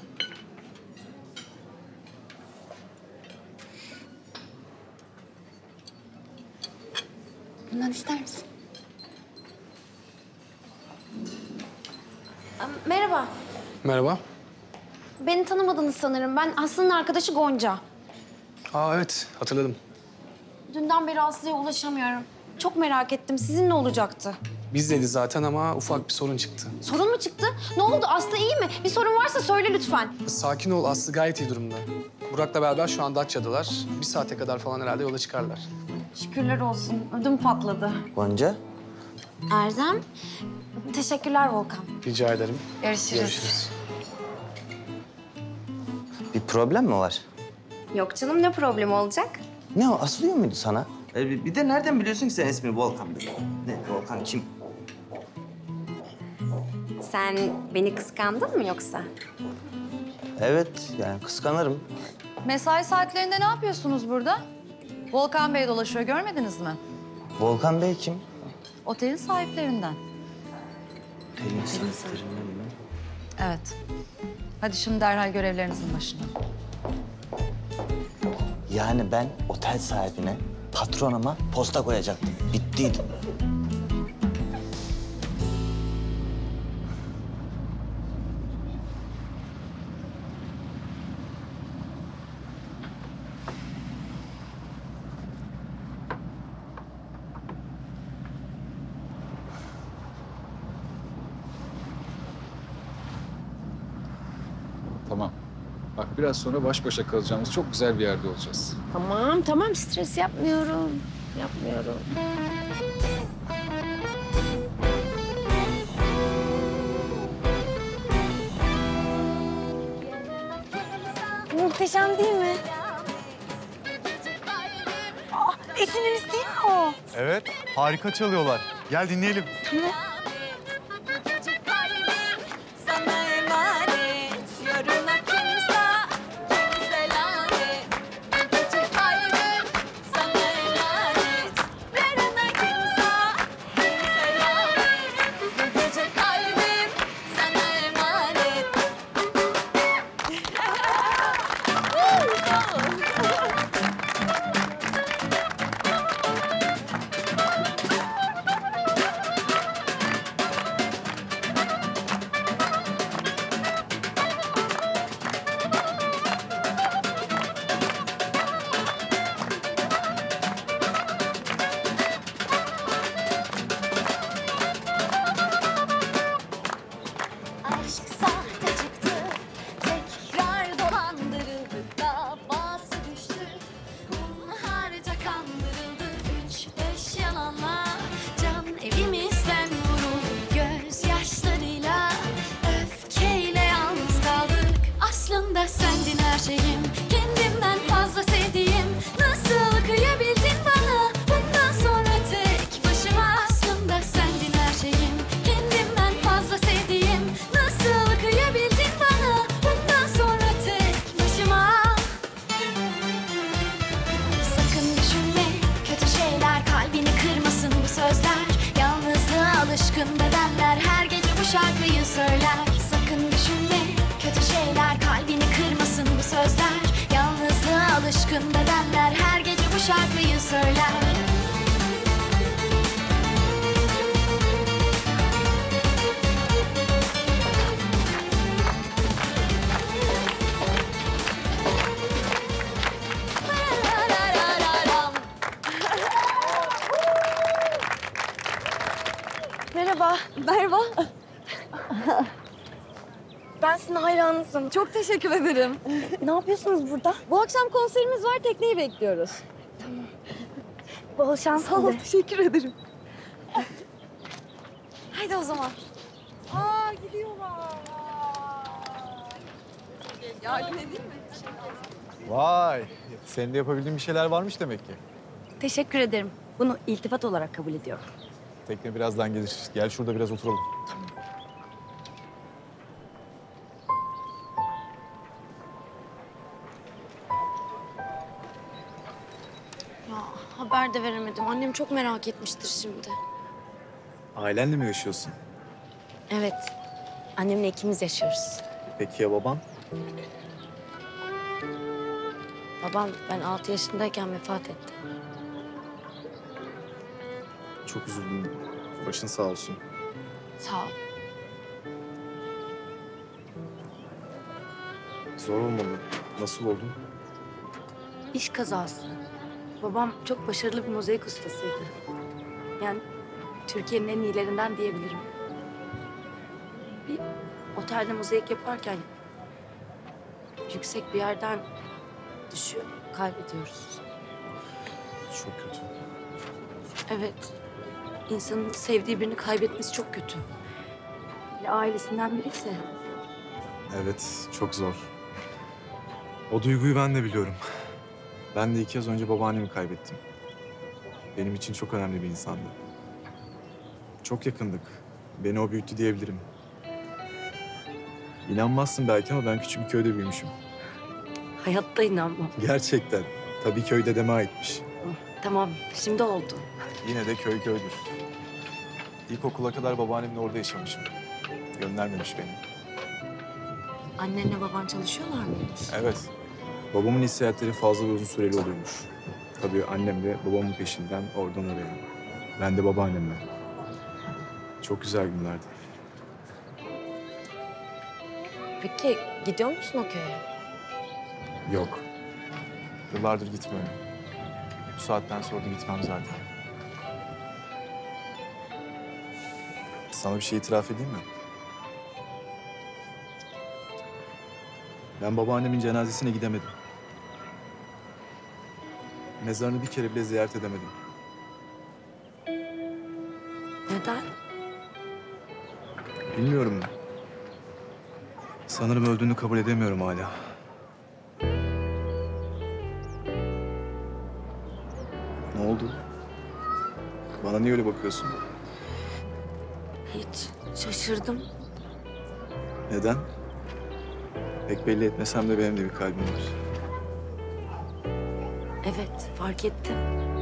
Bundan ister misin? Merhaba. Merhaba. Beni tanımadınız sanırım. Ben Aslı'nın arkadaşı Gonca. Aa evet hatırladım. Dünden beri Aslı'ya ulaşamıyorum. Çok merak ettim. Sizin ne olacaktı? Bizdeydi zaten ama ufak bir sorun çıktı. Sorun mu çıktı? Ne oldu? Aslı iyi mi? Bir sorun varsa söyle lütfen. Sakin ol Aslı gayet iyi durumda. Burak'la beraber şu an Datça'dalar. 1 saate kadar falan herhalde yola çıkarlar. Şükürler olsun. Ödüm patladı. Gonca. Erdem. Teşekkürler Volkan. Rica ederim. Görüşürüz. Bir problem mi var? Yok canım, ne problemi olacak? Ne o asılıyor muydu sana? Bir de nereden biliyorsun ki sen ismi Volkan dedi? Ne Volkan kim? Sen beni kıskandın mı yoksa? Evet yani kıskanırım. Mesai saatlerinde ne yapıyorsunuz burada? Volkan Bey dolaşıyor, görmediniz mi? Volkan Bey kim? Otelin sahiplerinden. Otelin sahiplerinden mi? Evet. Hadi şimdi derhal görevlerinizin başına. Yani ben otel sahibine, patronuma posta koyacaktım. Bittiydi. Tamam. Bak biraz sonra baş başa kalacağımız çok güzel bir yerde olacağız. Tamam stres yapmıyorum. Yapmıyorum. Muhteşem değil mi? Esin'iniz değil mi o? Evet, harika çalıyorlar. Gel dinleyelim. Tamam. Sana emanet, yarına kimse selamet. Bu gece kalbim sana emanet, yarına kimse selamet. Bu gece kalbim sana emanet. Aşk sahte çıktı, tekrar dolandırıldı, davası düştü. Hunharca kandırıldı, 3-5 yalanla. Can evimizden vuruldu gözyaşlarıyla. Öfkeyle yalnız kaldık, aslında sendin her şeyim. Kendimden fazla sevdiğim, nasıl kıyabildin bana? Bundan sonra tek başıma, aslında sendin her şeyim. Kendimden fazla sevdiğim, nasıl kıyabildin bana? Bundan sonra tek başıma. Sakın düşünme kötü şeyler, kalbini kırmasın bu sözler. Yalnızlığa alışkın bedenler her gece bu şarkıyı söyler. Sakın düşünme kötü şeyler, kalbini kırmasın bu sözler. Yalnızlığa alışkın bedenler her gece bu şarkıyı söyler. Merhaba. Merhaba. Ben sizin hayranınızım. Çok teşekkür ederim. Ne yapıyorsunuz burada? Bu akşam konserimiz var, tekneyi bekliyoruz. Tamam. Bol şans. Sağ ol, teşekkür ederim. Haydi o zaman. Aa gidiyorlar. Yardım edeyim mi? Vay, senin de yapabildiğin bir şeyler varmış demek ki. Teşekkür ederim. Bunu iltifat olarak kabul ediyorum. Tekne birazdan gelir. Gel şurada biraz oturalım. Ya haber de veremedim. Annem çok merak etmiştir şimdi. Ailenle mi yaşıyorsun? Evet. Annemle ikimiz yaşıyoruz. Peki ya baban? Babam ben 6 yaşındayken vefat etti. Çok üzüldüm. Başın sağ olsun. Sağ ol. Zor olmalı. Nasıl oldu? İş kazası. Babam çok başarılı bir mozaik ustasıydı. Yani Türkiye'nin en iyilerinden diyebilirim. Bir otelde mozaik yaparken yüksek bir yerden düşüyor, kaybediyoruz. Çok kötü. Evet, insanın sevdiği birini kaybetmesi çok kötü. Hele ailesinden biri ise. Evet, çok zor. O duyguyu ben de biliyorum. Ben de 2 yıl önce babaannemi kaybettim. Benim için çok önemli bir insandı. Çok yakındık. Beni o büyüttü diyebilirim. İnanmazsın belki ama ben küçük bir köyde büyümüşüm. Hayatta inanmam. Gerçekten. Tabii köy dedeme aitmiş. Tamam, şimdi oldu. Yine de köy köydür. İlkokula kadar babaannemle orada yaşamışım. Göndermemiş beni. Annenle baban çalışıyorlar mıymış? Evet. Babamın iş seyahatleri fazla ve uzun süreli oluyormuş. Tabii annem de babamın peşinden oradan oraya. Ben de babaannemle. Çok güzel günlerdi. Peki gidiyor musun o köye? Yok. Yıllardır gitmiyorum. Bu saatten sonra da gitmem zaten. Sana bir şey itiraf edeyim mi? Ben babaannemin cenazesine gidemedim. Mezarını bir kere bile ziyaret edemedim. Neden? Bilmiyorum. Sanırım öldüğünü kabul edemiyorum hala. Ne oldu? Bana niye öyle bakıyorsun? Hiç. Şaşırdım. Neden? Pek belli etmesem de benim de bir kalbim var. Evet, fark ettim.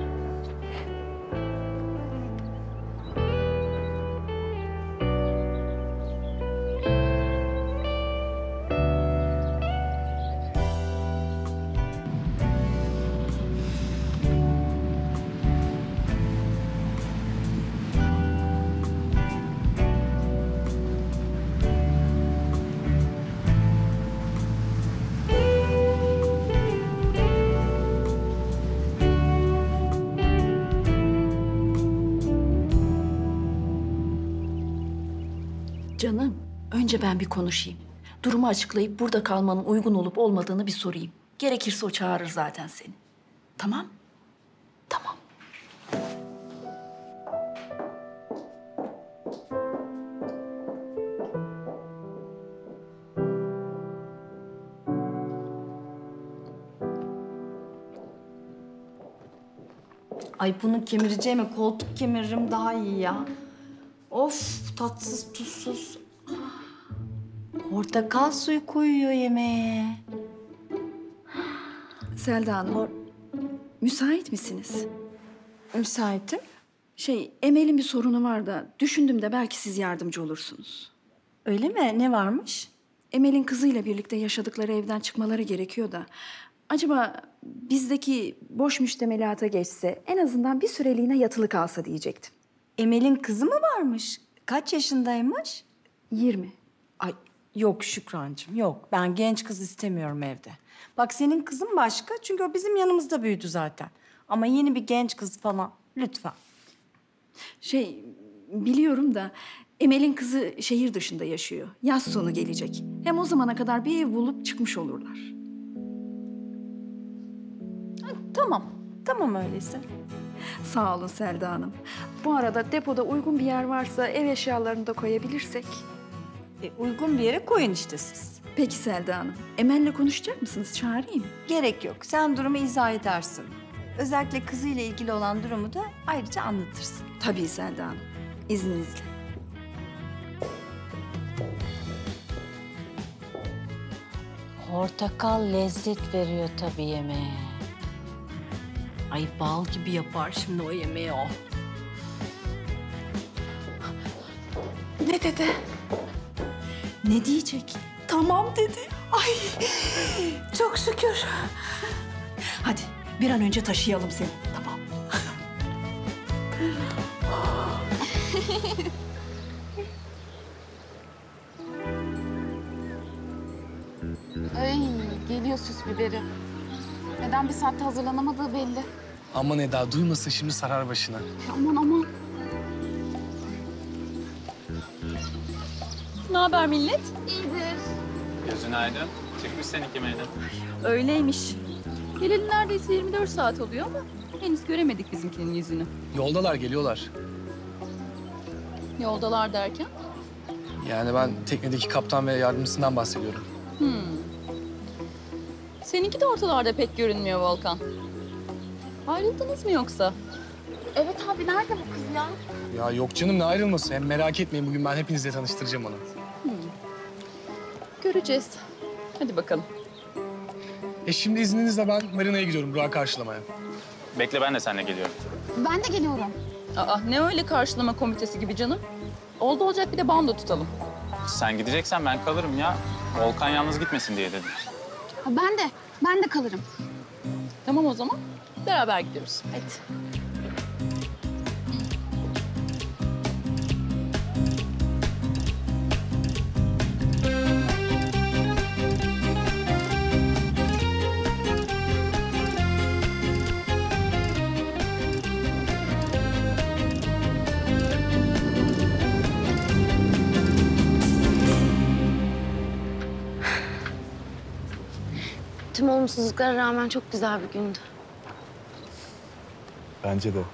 Canım, önce ben bir konuşayım. Durumu açıklayıp burada kalmanın uygun olup olmadığını bir sorayım. Gerekirse o çağırır zaten seni. Tamam? Tamam. Ay bunu kemireceğime koltuk kemiririm daha iyi ya. Of tatsız tuzsuz. Portakal suyu koyuyor yemeğe. Selda Hanım, müsait misiniz? Müsaitim. Emel'in bir sorunu var da düşündüm de belki siz yardımcı olursunuz. Öyle mi? Ne varmış? Emel'in kızıyla birlikte yaşadıkları evden çıkmaları gerekiyor da... Acaba bizdeki boş müştemelata geçse en azından bir süreliğine yatılı kalsa diyecektim. Emel'in kızı mı varmış? Kaç yaşındaymış? 20. Ay yok Şükrancığım yok. Ben genç kız istemiyorum evde. Bak senin kızın başka çünkü o bizim yanımızda büyüdü zaten. Ama yeni bir genç kız falan lütfen. Biliyorum da Emel'in kızı şehir dışında yaşıyor. Yaz sonu gelecek. Hem o zamana kadar bir ev bulup çıkmış olurlar. Tamam öyleyse. Sağ olun Selda Hanım. Bu arada depoda uygun bir yer varsa ev eşyalarını da koyabilirsek. Uygun bir yere koyun işte siz. Peki Selda Hanım. Emel'le konuşacak mısınız? Çağırayım. Gerek yok. Sen durumu izah edersin. Özellikle kızıyla ilgili olan durumu da ayrıca anlatırsın. Tabii Selda Hanım. İzninizle. Portakal lezzet veriyor tabii yemeğe. Ay bal gibi yapar şimdi o yemeği o. Ne dedi? Ne diyecek? Tamam dedi. Ay çok şükür. Hadi bir an önce taşıyalım seni. Tamam. Ay geliyor süs biberi. Neden bir saatte hazırlanamadığı belli. Aman Eda duymasın şimdi sarar başına. Aman aman. Ne haber millet? İyidir. Gözün aydın. Çıkmış seninki meydan. Öyleymiş. Geleli neredeyse 24 saat oluyor ama henüz göremedik bizimkinin yüzünü. Yoldalar geliyorlar. Yoldalar derken? Yani ben teknedeki kaptan ve yardımcısından bahsediyorum. Seninki de ortalarda pek görünmüyor Volkan. Ayrıldınız mı yoksa? Evet abi nerede bu kız ya? Ya yok canım ne ayrılması. Hem merak etmeyin bugün ben hepinizle tanıştıracağım onu. Göreceğiz. Hadi bakalım. Şimdi izninizle ben marinaya gidiyorum Burak'ı karşılamaya. Bekle ben de seninle geliyorum. Ben de geliyorum. Aa ne öyle karşılama komitesi gibi canım. Oldu olacak bir de bando tutalım. Sen gideceksen ben kalırım ya. Volkan yalnız gitmesin diye dedim. Ha, ben de kalırım. Tamam o zaman. Beraber gidiyoruz. Hadi. Tüm olumsuzluklara rağmen çok güzel bir gündü. Bence de.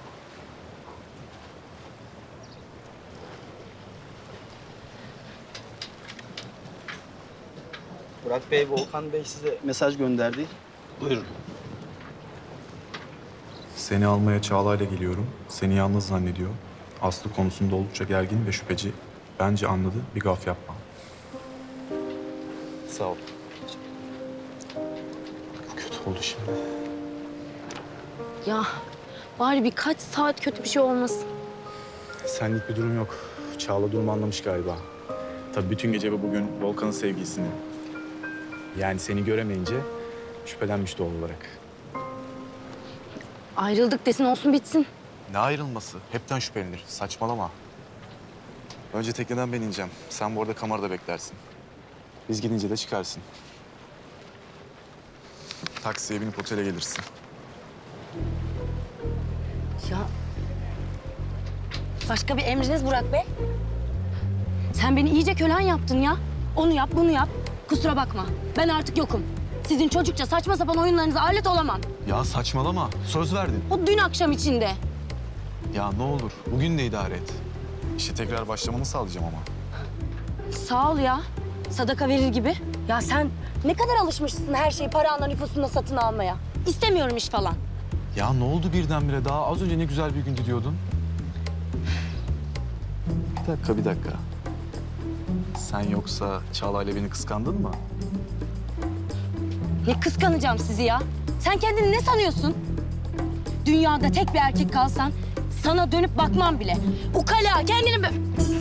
Burak Bey, Volkan Bey size mesaj gönderdi. Buyurun. Seni almaya Çağla'yla geliyorum. Seni yalnız zannediyor. Aslı konusunda oldukça gergin ve şüpheci. Bence anladı. Bir gaf yapma. Sağ ol. Kötü oldu şimdi. Ya bari birkaç saat kötü bir şey olmasın. Senlik bir durum yok. Çağla durumu anlamış galiba. Tabii bütün gece ve bugün Volkan'ın sevgilisini. Yani seni göremeyince şüphelenmiş doğal olarak. Ayrıldık desin olsun bitsin. Ne ayrılması? Hepten şüphelenir. Saçmalama. Önce tekneden ben ineceğim. Sen bu arada kamerada beklersin. Biz gidince de çıkarsın. Taksiye binip otele gelirsin. Ya başka bir emriniz Burak Bey? Sen beni iyice kölen yaptın ya. Onu yap, bunu yap. Kusura bakma. Ben artık yokum. Sizin çocukça saçma sapan oyunlarınıza alet olamam. Ya saçmalama. Söz verdin. O dün akşam içinde. Ya ne olur. Bugün de idare et. İşe tekrar başlamanı sağlayacağım ama. Sağ ol ya. Sadaka verir gibi. Ya sen ne kadar alışmışsın her şeyi paranla nüfusunda satın almaya. İstemiyorum iş falan. Ya ne oldu birdenbire? Daha az önce ne güzel bir gündü diyordun. Bir dakika. Sen yoksa Çağla'yla beni kıskandın mı? Ne kıskanacağım sizi ya? Sen kendini ne sanıyorsun? Dünyada tek bir erkek kalsan sana dönüp bakmam bile. Ukala kendini böyle...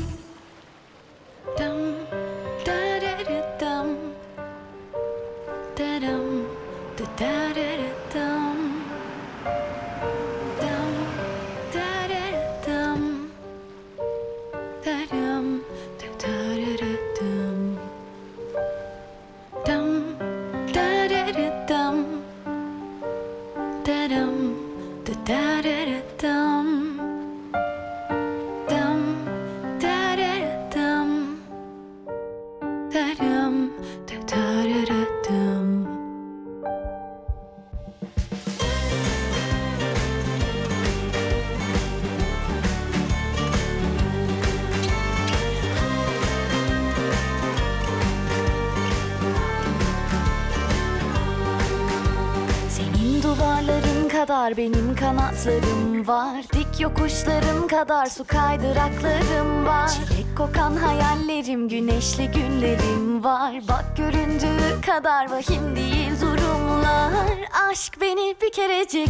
Duvarların kadar benim kanatlarım var. Dik yokuşların kadar su kaydıraklarım var. Çilek kokan hayallerim, güneşli günlerim var. Bak göründüğü kadar vahim değil durumlar. Aşk beni bir kerecik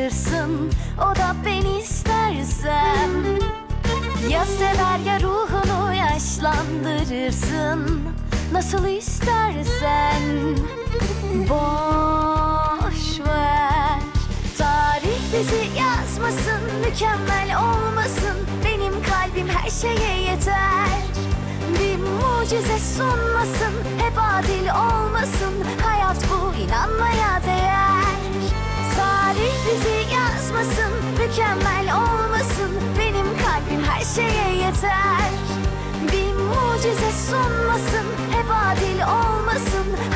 kandırırsın, o da ben istersem. Ya sever ya ruhunu taçlandırırsın nasıl istersen. Boş ver, tarih bizi yazmasın, mükemmel olmasın. Benim kalbim her şeye yeter. Bir mucize sunmasın, hep adil olmasın. Hayat bu, inanmaya değer. Tarih bizi yazmasın, mükemmel olmasın. Benim kalbim her şeye yeter. Bir mucize sunmasın, hep adil olmasın.